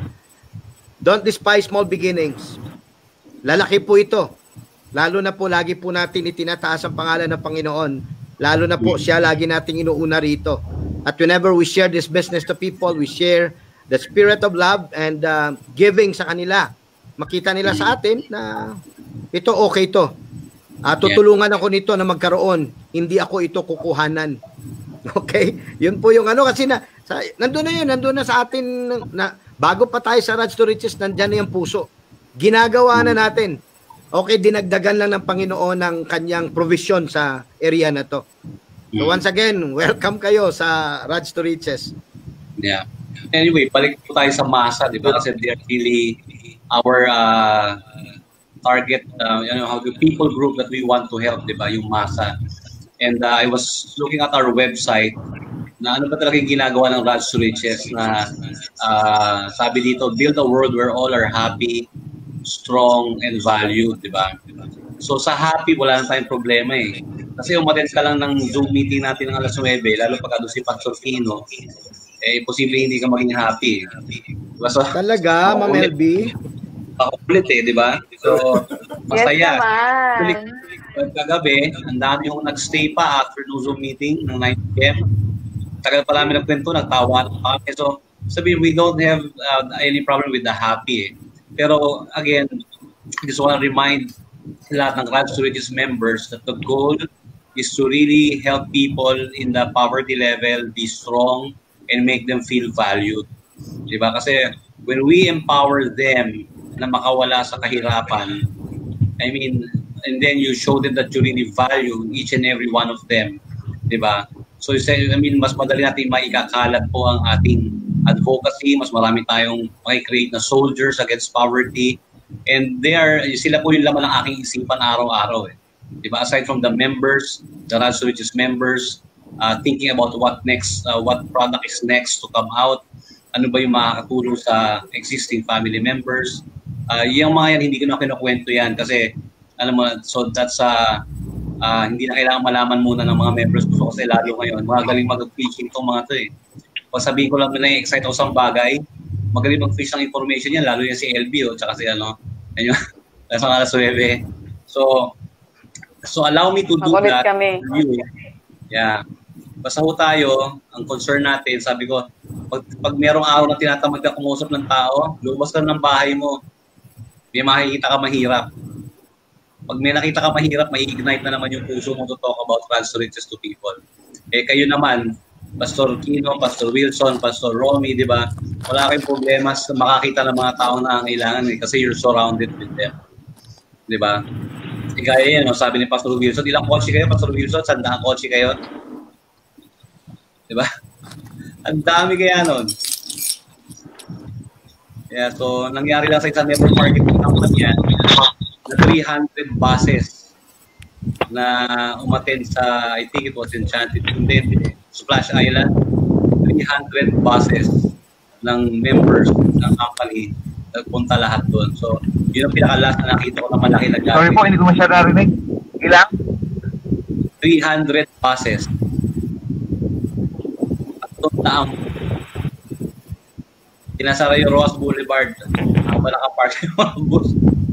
don't despise small beginnings. Lalaki po ito. Lalo na po, lagi po natin itinataas ang pangalan ng Panginoon. Lalo na po, siya lagi nating inuuna rito. At whenever we share this business to people, we share the spirit of love and uh, giving sa kanila. Makita nila sa atin na ito okay to. Uh, tutulungan ako nito na magkaroon. Hindi ako ito kukuhanan. Okay? Yun po yung ano kasi na sa, nandun na yun, nandun na sa atin na bago pa tayo sa Rads to Riches, nandyan na yung puso. Ginagawa na natin. Okay, dinagdagan lang ng Panginoon ng kanyang provision sa area na to. So once again, welcome kayo sa Rads to Riches. Yeah. Anyway, balik po tayo sa masa, di ba? Kasi they're really our uh, target, uh, you know, how the people group that we want to help, di ba? Yung masa. And uh, I was looking at our website na ano ba talaga yung ginagawa ng Rads to Riches na uh, sabi dito, build a world where all are happy, strong, and valued, di ba? So sa happy, wala na tayong problema eh. Kasi umattend ka lang ng Zoom meeting natin ng alas nine, lalo pagka doon si Pastor Keno, eh, posible hindi ka maging happy. Diba? So, talaga, Ma'am L B? Pakulit eh, di ba? So, masaya. Yes naman. Kagabi, ang dami yung nag-stay pa after ng Zoom meeting ng nine p m Tagal pa namin nagkwento, nagtawa pa kami. So, sabihin, we don't have uh, any problem with the happy eh. Pero, again, I just want to remind lahat ng Rads to Riches members that the goal is to really help people in the poverty level be strong and make them feel valued. Diba? Kasi when we empower them na makawala sa kahirapan, I mean, and then you show them that you really value each and every one of them. Diba? So, I mean, mas madali natin maikakalat po ang ating advocacy, mas marami tayong makikreate na soldiers against poverty. And they are, sila po yung laman ng aking isipan araw-araw eh. Diba? Aside from the members, the Rads to Riches members, uh, thinking about what next, uh, what product is next to come out, ano ba yung makakatulong sa existing family members. Uh, yung mga yan, hindi ko na kinukwento yan kasi, alam mo, so that's, uh, uh, hindi na kailangan malaman muna ng mga members ko kasi lalo ngayon, magaling mag-pitching itong mga to eh. Pag sabihin ko lang na na-excite ako sa bagay, magaling mag-fish ng information yan, lalo yan si L B o, tsaka si ano, ayun, nasa alas nuwebe. So, so allow me to do Makulit that. Kami. Yeah. Basta ho tayo, ang concern natin, sabi ko, pag, pag merong araw na tinatamad ka kumusap ng tao, lumabas ka ng bahay mo, may makikita ka mahirap. Pag may nakita ka mahirap, may ignite na naman yung puso mo to talk about Rads to Riches to people. Eh kayo naman, Pastor Keno, Pastor Wilson, Pastor Romy, di ba? Wala kayong problema sa makakita ng mga tao na kailangan eh, kasi you're surrounded with them. Di ba? E gaya yan, no? Sabi ni Pastor Wilson, ilang kotse kayo, Pastor Wilson? Sandaan kotse kayo? Di ba? Ang dami kaya nun. Yeah, so nangyari lang sa isang network marketing company yan na three hundred buses na umattend sa, I think it was Enchanted, hindi, Splash Island, three hundred buses ng members ng company nagpunta lahat doon. So, yun ang pinaka-last na nakita ko na malaki na gabi. Sorry po, hindi ko masyado narinig. Ilang? three hundred buses. Taang tinasara yung Ross Boulevard ang uh, nakapark yung mga bus.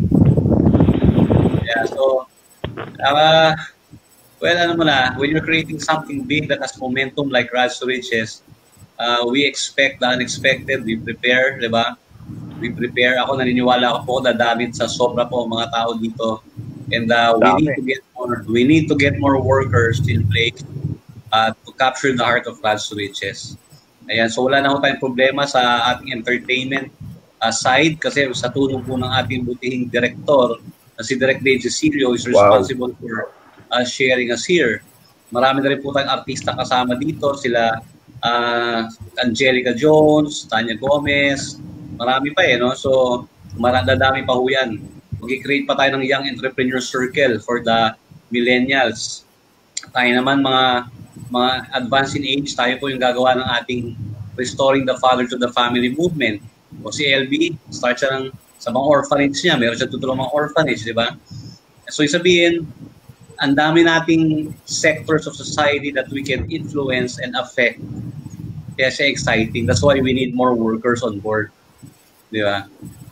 Yeah, so uh, well, ano mo na, when you're creating something big that has momentum like Rads to Riches, uh, we expect the unexpected, we prepare, di ba? We prepare. Ako naniniwala ako po dadamit sa sobra po mga tao dito. And uh, we need to get more we need to get more workers in place Uh, to capture the heart of Rads to Riches. Ayan, so wala na ho tayong problema sa ating entertainment uh, side kasi sa tulong po ng ating butihing director na si Direk Cecilio is responsible wow. for uh, sharing us here. Marami na rin po tayong artista kasama dito, sila uh, Angelica Jones, Tanya Gomez, marami pa eh, no? So, maradadami pa ho yan. Mag-create pa tayo ng Young Entrepreneur Circle for the millennials. Tayo naman mga mga advanced in age, tayo po yung gagawa ng ating Restoring the Father to the Family movement. O si L B, start siya ng, sa mga orphanage niya, meron siya tutulong mga orphanage, di ba? So isabihin, ang dami nating sectors of society that we can influence and affect. Kaya siya exciting. That's why we need more workers on board. Di ba?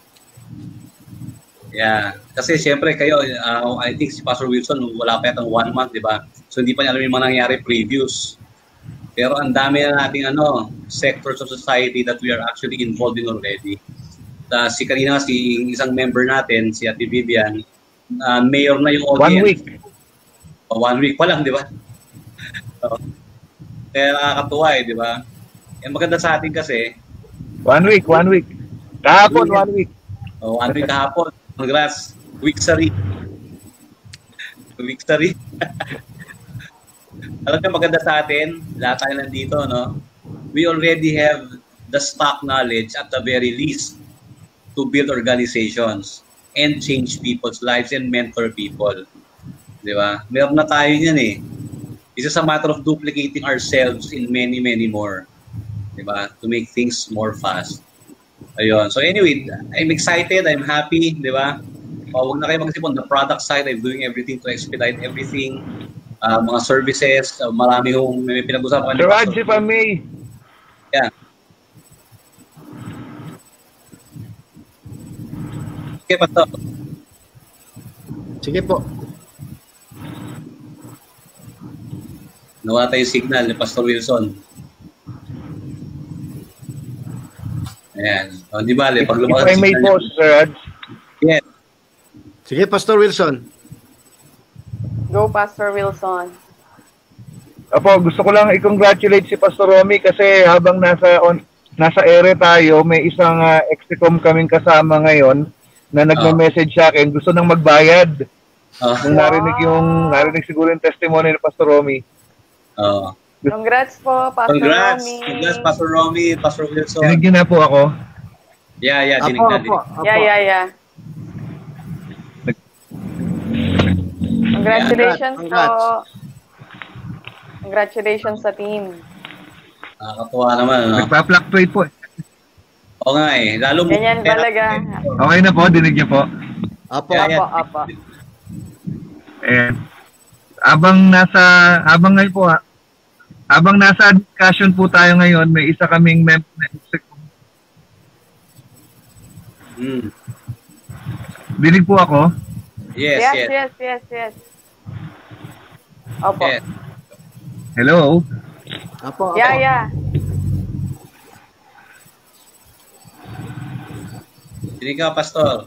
Yeah. Kasi siyempre kayo, uh, I think si Pastor Wilson, wala pa yatang one month, di ba? So hindi pa niya alam yung mga nangyari previous. Pero ang dami na nating ano, sectors of society that we are actually involved in already. Uh, si kanina, si isang member natin, si Ate Vivian, uh, mayor na yung audience. One week. O, one week pa lang, di ba? So, kaya nakakatuwa eh, di ba? Yung maganda sa atin kasi, One week, one week. Kahapon, one week. O, one week kahapon. Congrats. Week-sari. Week-sari. Alam niyo, maganda sa atin, lahat tayo nandito, no? We already have the stock knowledge at the very least to build organizations and change people's lives and mentor people. Di ba? Meron na tayo yan eh. It's just a matter of duplicating ourselves in many, many more. Di ba? To make things more fast. Ayun. So anyway, I'm excited, I'm happy, di ba? O, huwag na kayo mag-isip on the product side. I'm doing everything to expedite everything. Uh, mga services, uh, marami hong may pinag-usapan. Sir Rads, if I may. Yeah. Okay, Pastor. Sige po. Nawala tayo signal ni Pastor Wilson. Ayan. O, di bale, pag lumakas if I may po, Sir Rads. Yes. Sige, Pastor Wilson. Go, Pastor Wilson. Apo, gusto ko lang i-congratulate si Pastor Romy kasi habang nasa on, nasa ere tayo, may isang uh, ex-com kaming kasama ngayon na nagme-message sa akin, gusto nang magbayad. Oh. Nung narinig yung, narinig siguro yung testimony ni Pastor Romy. Oh. Congrats po, Pastor Congrats. Romy. Congrats, Pastor Romy, Pastor Wilson. Dinig niyo na po ako. Yeah, yeah, dinig Apo, na. apo, Dinig. apo. Yeah, yeah, yeah. Congratulations Yeah, congrats. po. Congratulations sa team. Nakakatuwa naman, no? Nagpa-fluctuate po. Oo nga eh. Lalo mo. Ganyan talaga. Okay na po, dinig niyo po. Apo. Yeah, yeah. Apo, apo. And abang nasa, abang ngayon po ha, abang nasa discussion po tayo ngayon, may isa kaming member. Mm. Dinig po ako? Yes, yes, yes. yes, yes, yes. Opo. Yes. Hello? Apo, Yeah, apo. yeah. Dinig ka, Pastor.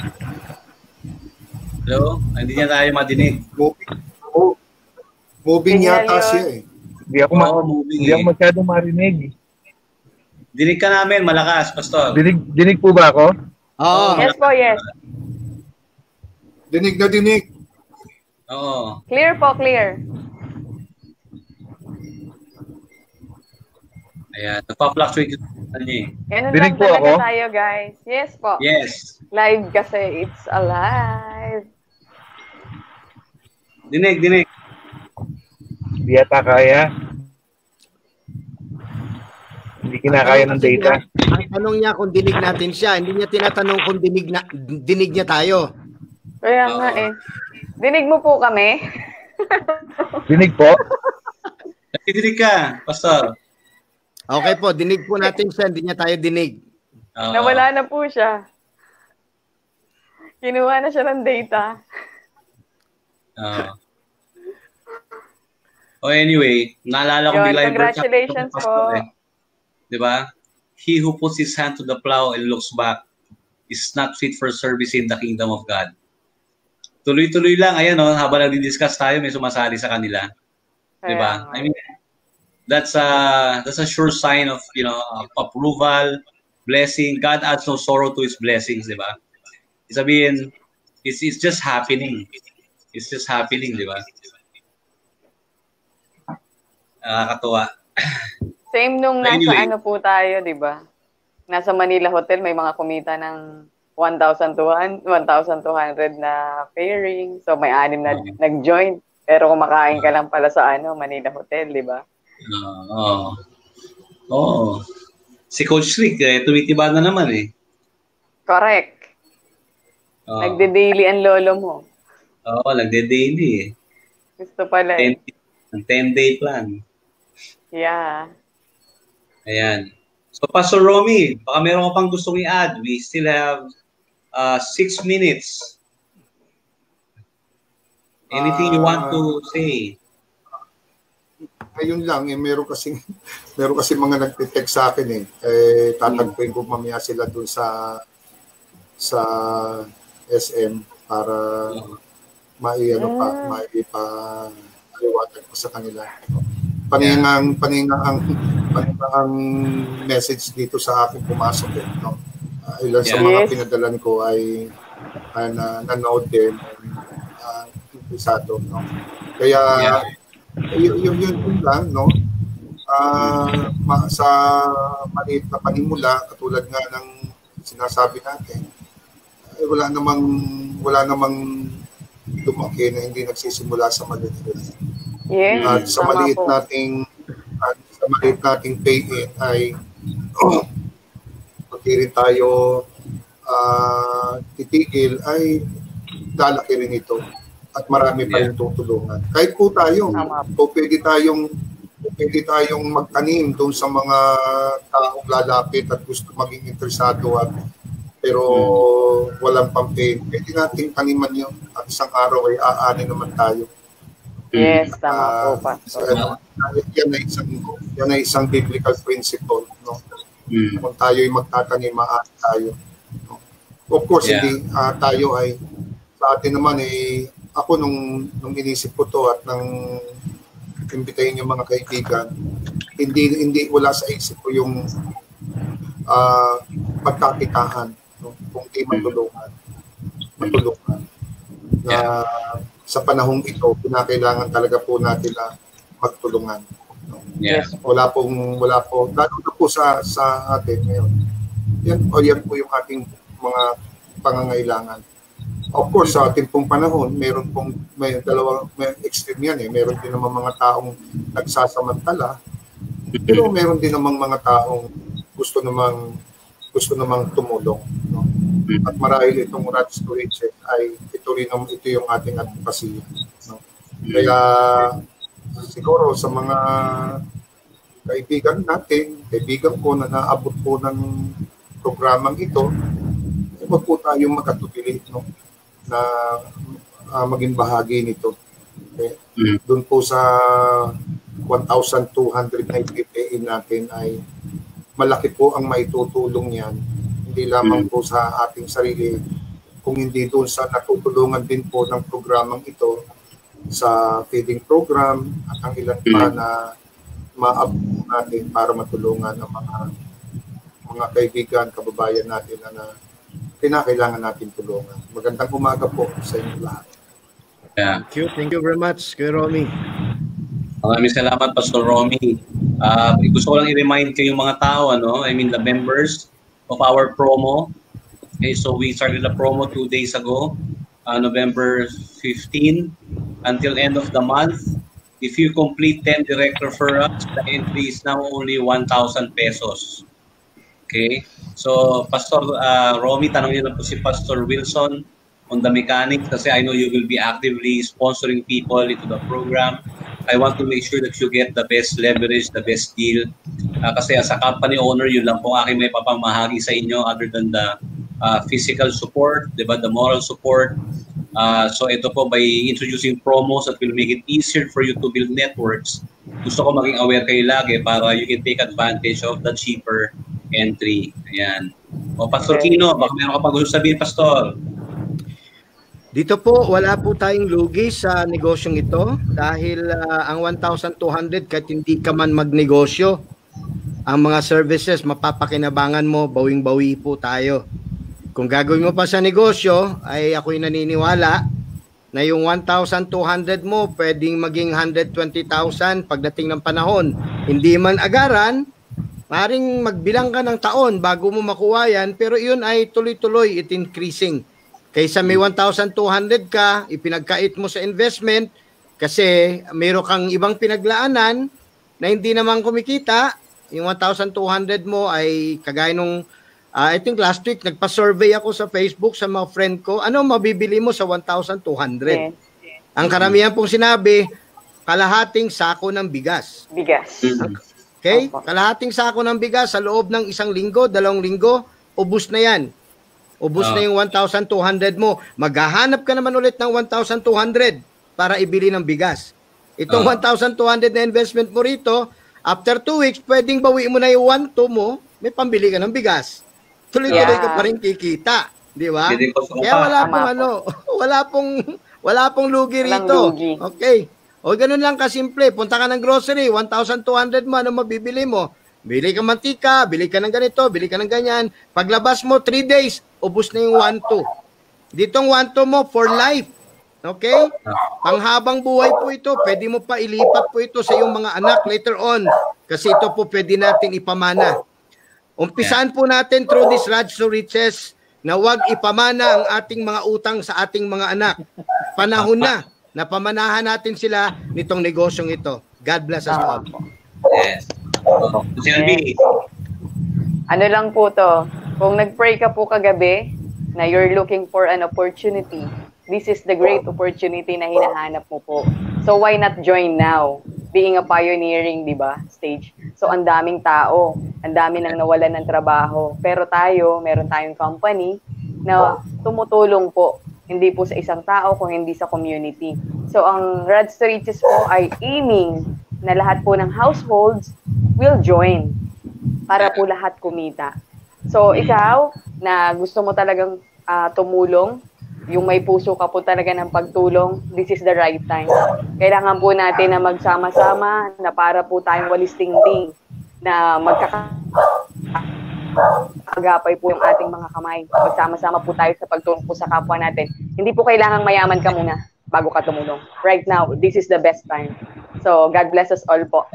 Hello? Hindi niya tayo madinig. Moving, oh, moving Signal yata yun. siya eh. Hindi ako, ma- Oo, moving hindi ako eh. masyadong marinig. Dinig ka namin, malakas, Pastor. Dinig, dinig po ba ako? Oo. Yes po, yes. Dinig na dinig. Oo. Clear po, clear. Ayan, nagpa-fluctuate yung ano eh. Ganun Dinig lang po talaga ako? tayo, guys. Yes po. Yes. Live kasi, it's alive. Dinig, dinig. Hindi yata kaya. Hindi kinakaya ng data. Ang tanong niya kung dinig natin siya, hindi niya tinatanong kung dinig na dinig niya tayo. Kaya nga eh. Dinig mo po kami. Dinig po? Dinig ka, Pastor. Okay po, dinig po natin siya, hindi niya tayo dinig. Oo. Nawala na po siya. Kinuha na siya ng data. Oo. Oh, anyway, naalala ko Yun, bigla yung congratulations verse ng po. eh. Diba? He who puts his hand to the plow and looks back is not fit for service in the kingdom of God. Tuloy-tuloy lang, ayan o, habang nagdi-discuss tayo, may sumasali sa kanila. Diba? I mean, that's a, that's a sure sign of, you know, approval, blessing. God adds no sorrow to his blessings, diba? Sabihin, it's, it's just happening. It's just happening, diba? Nakakatuwa. Same nung nasa Anyway. ano po tayo, di ba? Nasa Manila Hotel, may mga kumita ng one thousand two hundred na pairing. So may anim na Okay. nag-join. Pero kumakain ka lang pala sa ano Manila Hotel, di ba? Oo. Oo. Si Coach Rick, eh, tumitiba na naman eh. Correct. Oo. Nagde-daily ang lolo mo. Oo, nagde-daily eh. Gusto pala eh. Ang ten-day plan. Yeah. Ayan. So, Pastor Romy, baka meron ka pang gustong i-add. We still have uh, six minutes. Anything you want to say? Ayun lang, eh, meron kasi meron kasi mga nagte-text sa akin eh. Eh tatagpuin ko mamaya sila dun sa sa S M para mai-ano pa, mai-pa liwanag ko sa kanila. Paningang paningang paningang message dito sa akin pumasok eh, no. Uh, ilan sa Yeah. mga Yes. pinadalan ko ay uh, na nanood din uh, interesado, no. Kaya Yeah. yun, yun, yun, yun lang, no? Uh, ma- sa maliit na panimula, katulad nga ng sinasabi natin, eh, wala namang, wala namang lumaki na hindi nagsisimula sa maliit. Yes. At sa tama maliit po. nating, at sa maliit nating pay-in ay pag rin tayo uh, titigil, ay lalaki rin ito. At marami pa rin tutulungan. Kahit po tayo, o pwede tayong pwede tayong magtanim doon sa mga taong lalapit at gusto maging interesado at pero walang pampi. Pwede nating taniman yun at isang araw ay aani naman tayo. Yes, tama po, Uh, Pastor. yan ay isang yan ay isang biblical principle, no? Mm. Kung tayo ay magtatanim, maaani tayo. No? Of course, Yeah. hindi uh, tayo ay sa atin naman ay ako nung nung inisip ko to at nang imbitahin yung mga kaibigan, hindi hindi wala sa isip ko yung uh, pagkakitaan, no? Kung di matulungan. Matulungan. Na sa panahong ito, kinakailangan talaga po natin na magtulungan. No? Yeah. Wala pong wala po lalo na po sa sa atin ngayon. Yan o yan po yung ating mga pangangailangan. Of course, sa ating pong panahon, meron pong may dalawang may extreme yan eh. Meron din namang mga taong nagsasamantala. Pero meron din namang mga taong gusto namang gusto namang tumulong, no? At marahil itong Rads to Riches ay ito rin ito yung ating advocacy, no? Kaya siguro sa mga kaibigan natin, kaibigan ko na naabot po ng programang ito, eh, wag po tayong makatutili, no, na uh, maging bahagi nito. Okay? Mm. Doon po sa one thousand two hundred na ipipiin natin ay malaki po ang maitutulong yan. Hindi lamang mm. po sa ating sarili, kung hindi doon sa natutulungan din po ng programang ito sa feeding program at ang ilan pa na maabot natin para matulungan ang mga mga kaibigan, kababayan natin na, na kinakailangan natin tulungan. Magandang umaga po sa inyo lahat. Yeah. Thank you. Thank you very much, Kuya Romy. Maraming salamat, Pastor Romy. Uh, gusto ko lang i-remind kayong mga tao, ano, I mean the members of our promo. Okay, so we started the promo two days ago, uh, November fifteenth, until end of the month. If you complete ten direct referrals, the entry is now only one thousand pesos. Okay, so Pastor uh, Romy, tanongin na po si Pastor Wilson on the mechanics kasi I know you will be actively sponsoring people into the program. I want to make sure that you get the best leverage, the best deal. Uh, kasi as a company owner, yun lang po aking may papamahagi sa inyo other than the uh, physical support, diba, the moral support. Uh, so ito po, by introducing promos that will make it easier for you to build networks, gusto ko maging aware kayo lagi para you can take advantage of the cheaper entry. Ayan. O Pastor Keno, baka meron ka pang gusto sabihin, Pastor? Dito po, wala po tayong lugi sa negosyong ito dahil uh, ang one thousand two hundred kahit hindi ka man magnegosyo, ang mga services mapapakinabangan mo, bawing-bawi po tayo. Kung gagawin mo pa sa negosyo, ay ako'y naniniwala na yung one thousand two hundred mo pwedeng maging one hundred twenty thousand pagdating ng panahon. Hindi man agaran, maring magbilang ka ng taon bago mo makuha yan, pero yun ay tuloy-tuloy, it increasing. Kaysa may one thousand two hundred ka, ipinagkait mo sa investment kasi mayroon kang ibang pinaglaanan na hindi naman kumikita, yung one thousand two hundred mo ay kagaya nung, uh, I think last week, nagpa-survey ako sa Facebook sa mga friend ko, ano mabibili mo sa one thousand two hundred? Yes, yes. Ang karamihan pong sinabi, kalahating sako ng bigas. Bigas. Okay? Kalahating sako ng bigas sa loob ng isang linggo, dalawang linggo, ubus na yan. Ubus oh. na yung one thousand two hundred mo. Maghahanap ka naman ulit ng one thousand two hundred para ibili ng bigas. Itong oh. one thousand two hundred na investment mo rito, after two weeks, pwedeng bawi mo na yung one two mo, may pambili ka ng bigas. Tuloy-tuloy yeah. ka pa rin kikita. Di ba? Kaya wala pong ano, wala pong, wala pong lugi rito. Lugi. Okay. O ganun lang kasimple. Punta ka ng grocery, one thousand two hundred mo, ano mabibili mo? Bili ka mantika, bili ka ng ganito, bili ka ng ganyan. Paglabas mo, three days, ubus na yung one two. Ditong one two mo for life. Okay? Panghabang buhay po ito. Pwede mo pa ilipat po ito sa iyong mga anak later on. Kasi ito po pwede natin ipamana. Umpisan po natin through this Rads to Riches na huwag ipamana ang ating mga utang sa ating mga anak. Panahon na na pamanahan natin sila nitong negosyong ito. God bless us all. Yes. Yes. Ano lang po to, kung nag-pray ka po kagabi na you're looking for an opportunity, this is the great opportunity na hinahanap mo po. So why not join now? Being a pioneering, di ba, stage. So ang daming tao, ang dami nang nawalan ng trabaho. Pero tayo, meron tayong company na tumutulong po. Hindi po sa isang tao, kung hindi sa community. So ang Rads to Riches po ay aiming na lahat po ng households will join para po lahat kumita. So, ikaw na gusto mo talagang uh, tumulong, yung may puso ka po talaga ng pagtulong, this is the right time. Kailangan po natin na magsama-sama na para po tayong walis tingting na magkakagapay po yung ating mga kamay. Magsama-sama po tayo sa pagtulong po sa kapwa natin. Hindi po kailangang mayaman ka muna bago ka tumulong. Right now, this is the best time. So, God bless us all po.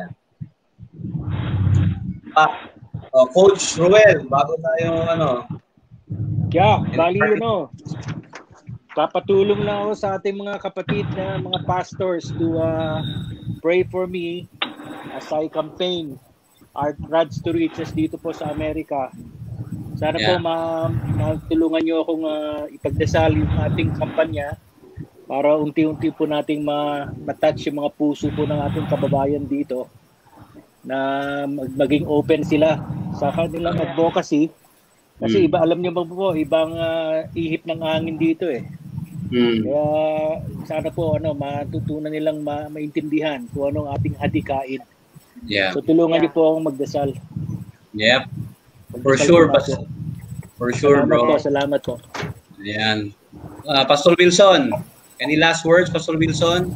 Ah, uh, Coach Roel, bago tayo, ano? Yeah, bali yun, no. Papatulong lang ako sa ating mga kapatid na mga pastors to uh, pray for me as I campaign our Rads to Riches dito po sa Amerika. Sana yeah. po ma matulungan nyo akong uh, ipagdasal yung ating kampanya para unti-unti po nating ma- matouch yung mga puso po ng ating kababayan dito na mag- maging open sila sa kanilang advocacy. Kasi Mm. iba, alam niyo ba po, ibang uh, ihip ng hangin dito eh. Mm. Kaya sana po ano, matutunan nilang ma- maintindihan kung anong ating hadikain. Yeah. So tulungan Yeah. niyo po akong magdasal. Yep. For Magdasal sure, po natin. Pastor. For sure, Salamat bro. po, salamat po. Ayan. Uh, Pastor Wilson, any last words, Pastor Wilson?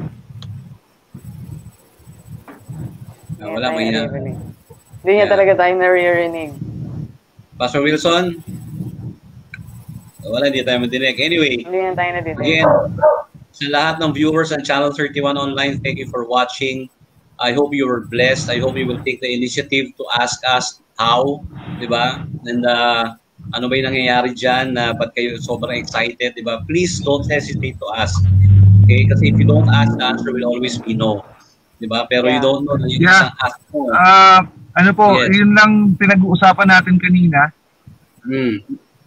Ah, wala mo yan. Hindi niya Yeah. talaga tayo naririnig. Pastor Wilson? Wala, hindi tayo madinig. Anyway, Hindi niya tayo nadidig. again, sa lahat ng viewers ng Channel thirty-one Online, thank you for watching. I hope you were blessed. I hope you will take the initiative to ask us how, di ba? And uh, ano ba yung nangyayari dyan? Uh, ba't kayo sobrang excited, di ba? Please don't hesitate to ask. Okay? Kasi if you don't ask, the answer will always be no. Di ba? Pero you Yeah. don't know na yung Yeah. isang ask mo. Ah, ano po, Yes. yun lang pinag-uusapan natin kanina. Mm.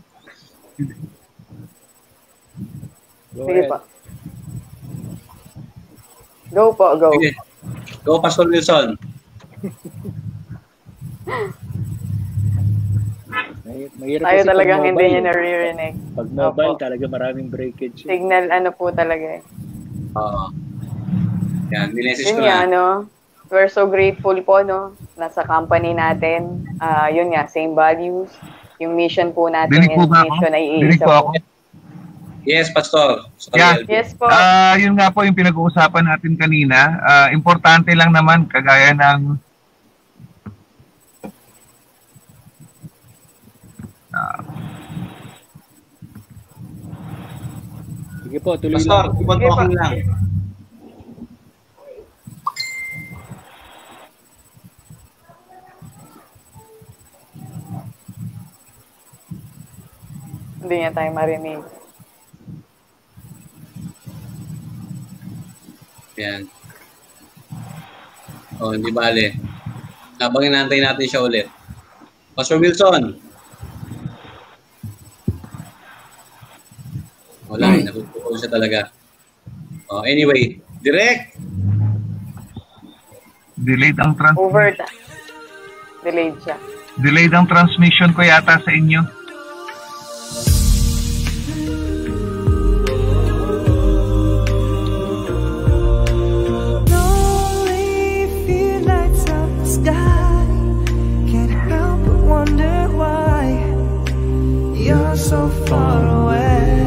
Sige po. Go po, go. Sige. Go, Pastor Wilson. May- Mahirap Tayo kasi pag talagang hindi mobile. niya naririnig. Pag mobile, Opo. talaga maraming breakage. Signal ano po talaga eh. Oo. Yan, minessage Yun ko nga, na. no? We're so grateful po, no? Nasa company natin. Ah, yun nga, same values. Yung mission po natin Dinig po and ba ako? mission ay Dinig iisa po po. ako? Yes, Pastor. Yeah. Roel. Yes po. Ah, yun nga po yung pinag-uusapan natin kanina. Ah, importante lang naman kagaya ng ah, Sige po, tuloy Pastor, lang. keep on talking lang. Hindi niya tayo marinig. Yan. Oh, hindi bale. Habang inaantay natin siya ulit. Pastor Wilson. Wala, hmm. Natutuwa siya talaga. Oh, anyway, Direk. delayed ang trans Over. Delayed siya. delayed ang transmission ko yata sa inyo. You're so far away.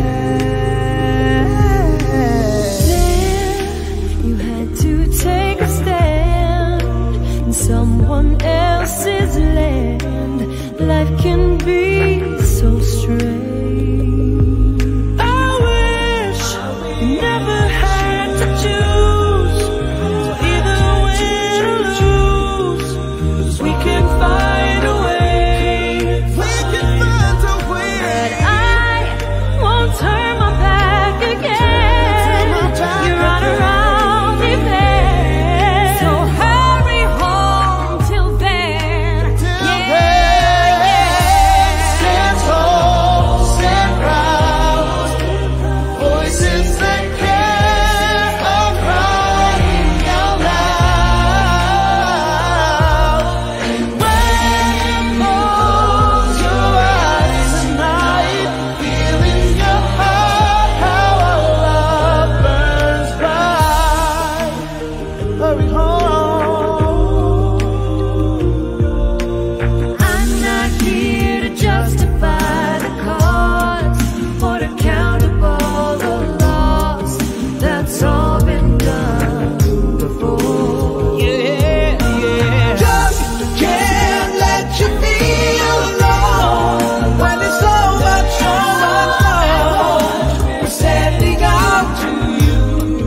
Then you had to take a stand in someone else's land. Life can be so strange. I wish you never had to choose either win or lose. 'Cause we can find a way. Turn my back again. You're right around me there. So hurry home till then. Yeah, yeah. Stand tall, stand proud. Voices that care are crying out loud. And when you close your eyes tonight, feeling your heart, how our love burns bright. Hurry home. I'm not here to justify the cause or to count up all the loss that's all been done before. Yeah, yeah. Just can't let you feel alone when there's so much, so much love. We're sending out to you.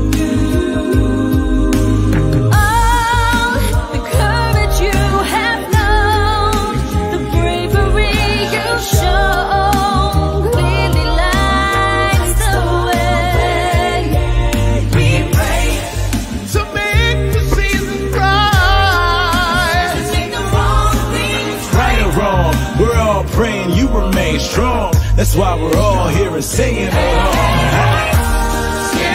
Oh, the courage you have known, the bravery you've shown, clearly lights the way. We pray to make the season bright, to make the wrong things Right or wrong, we're all praying you remain strong. That's why we're all here and singing along.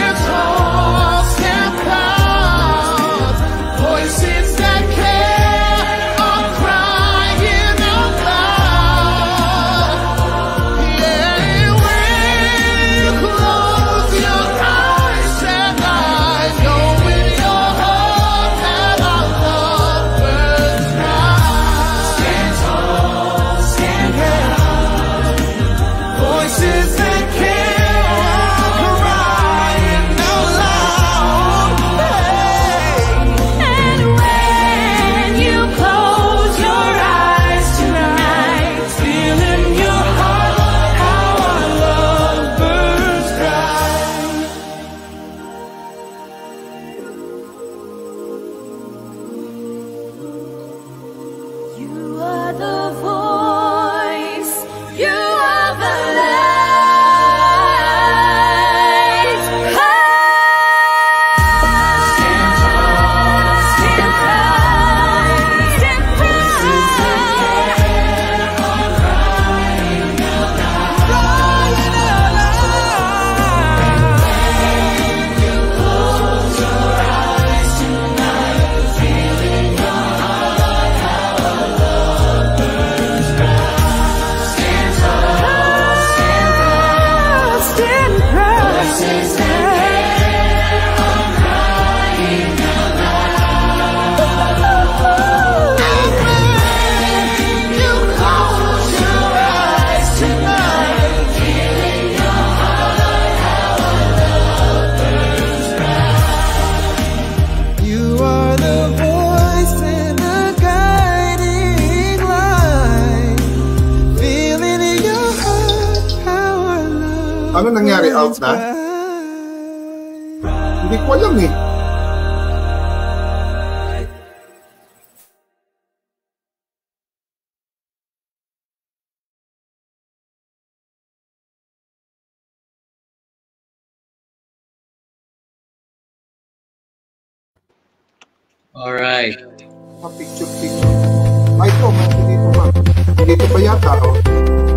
Ano nangyari? Out na? Hindi ko alam eh. Alright. Picture, picture. Ay, ito, dito ba? Dito ba yata? Oh.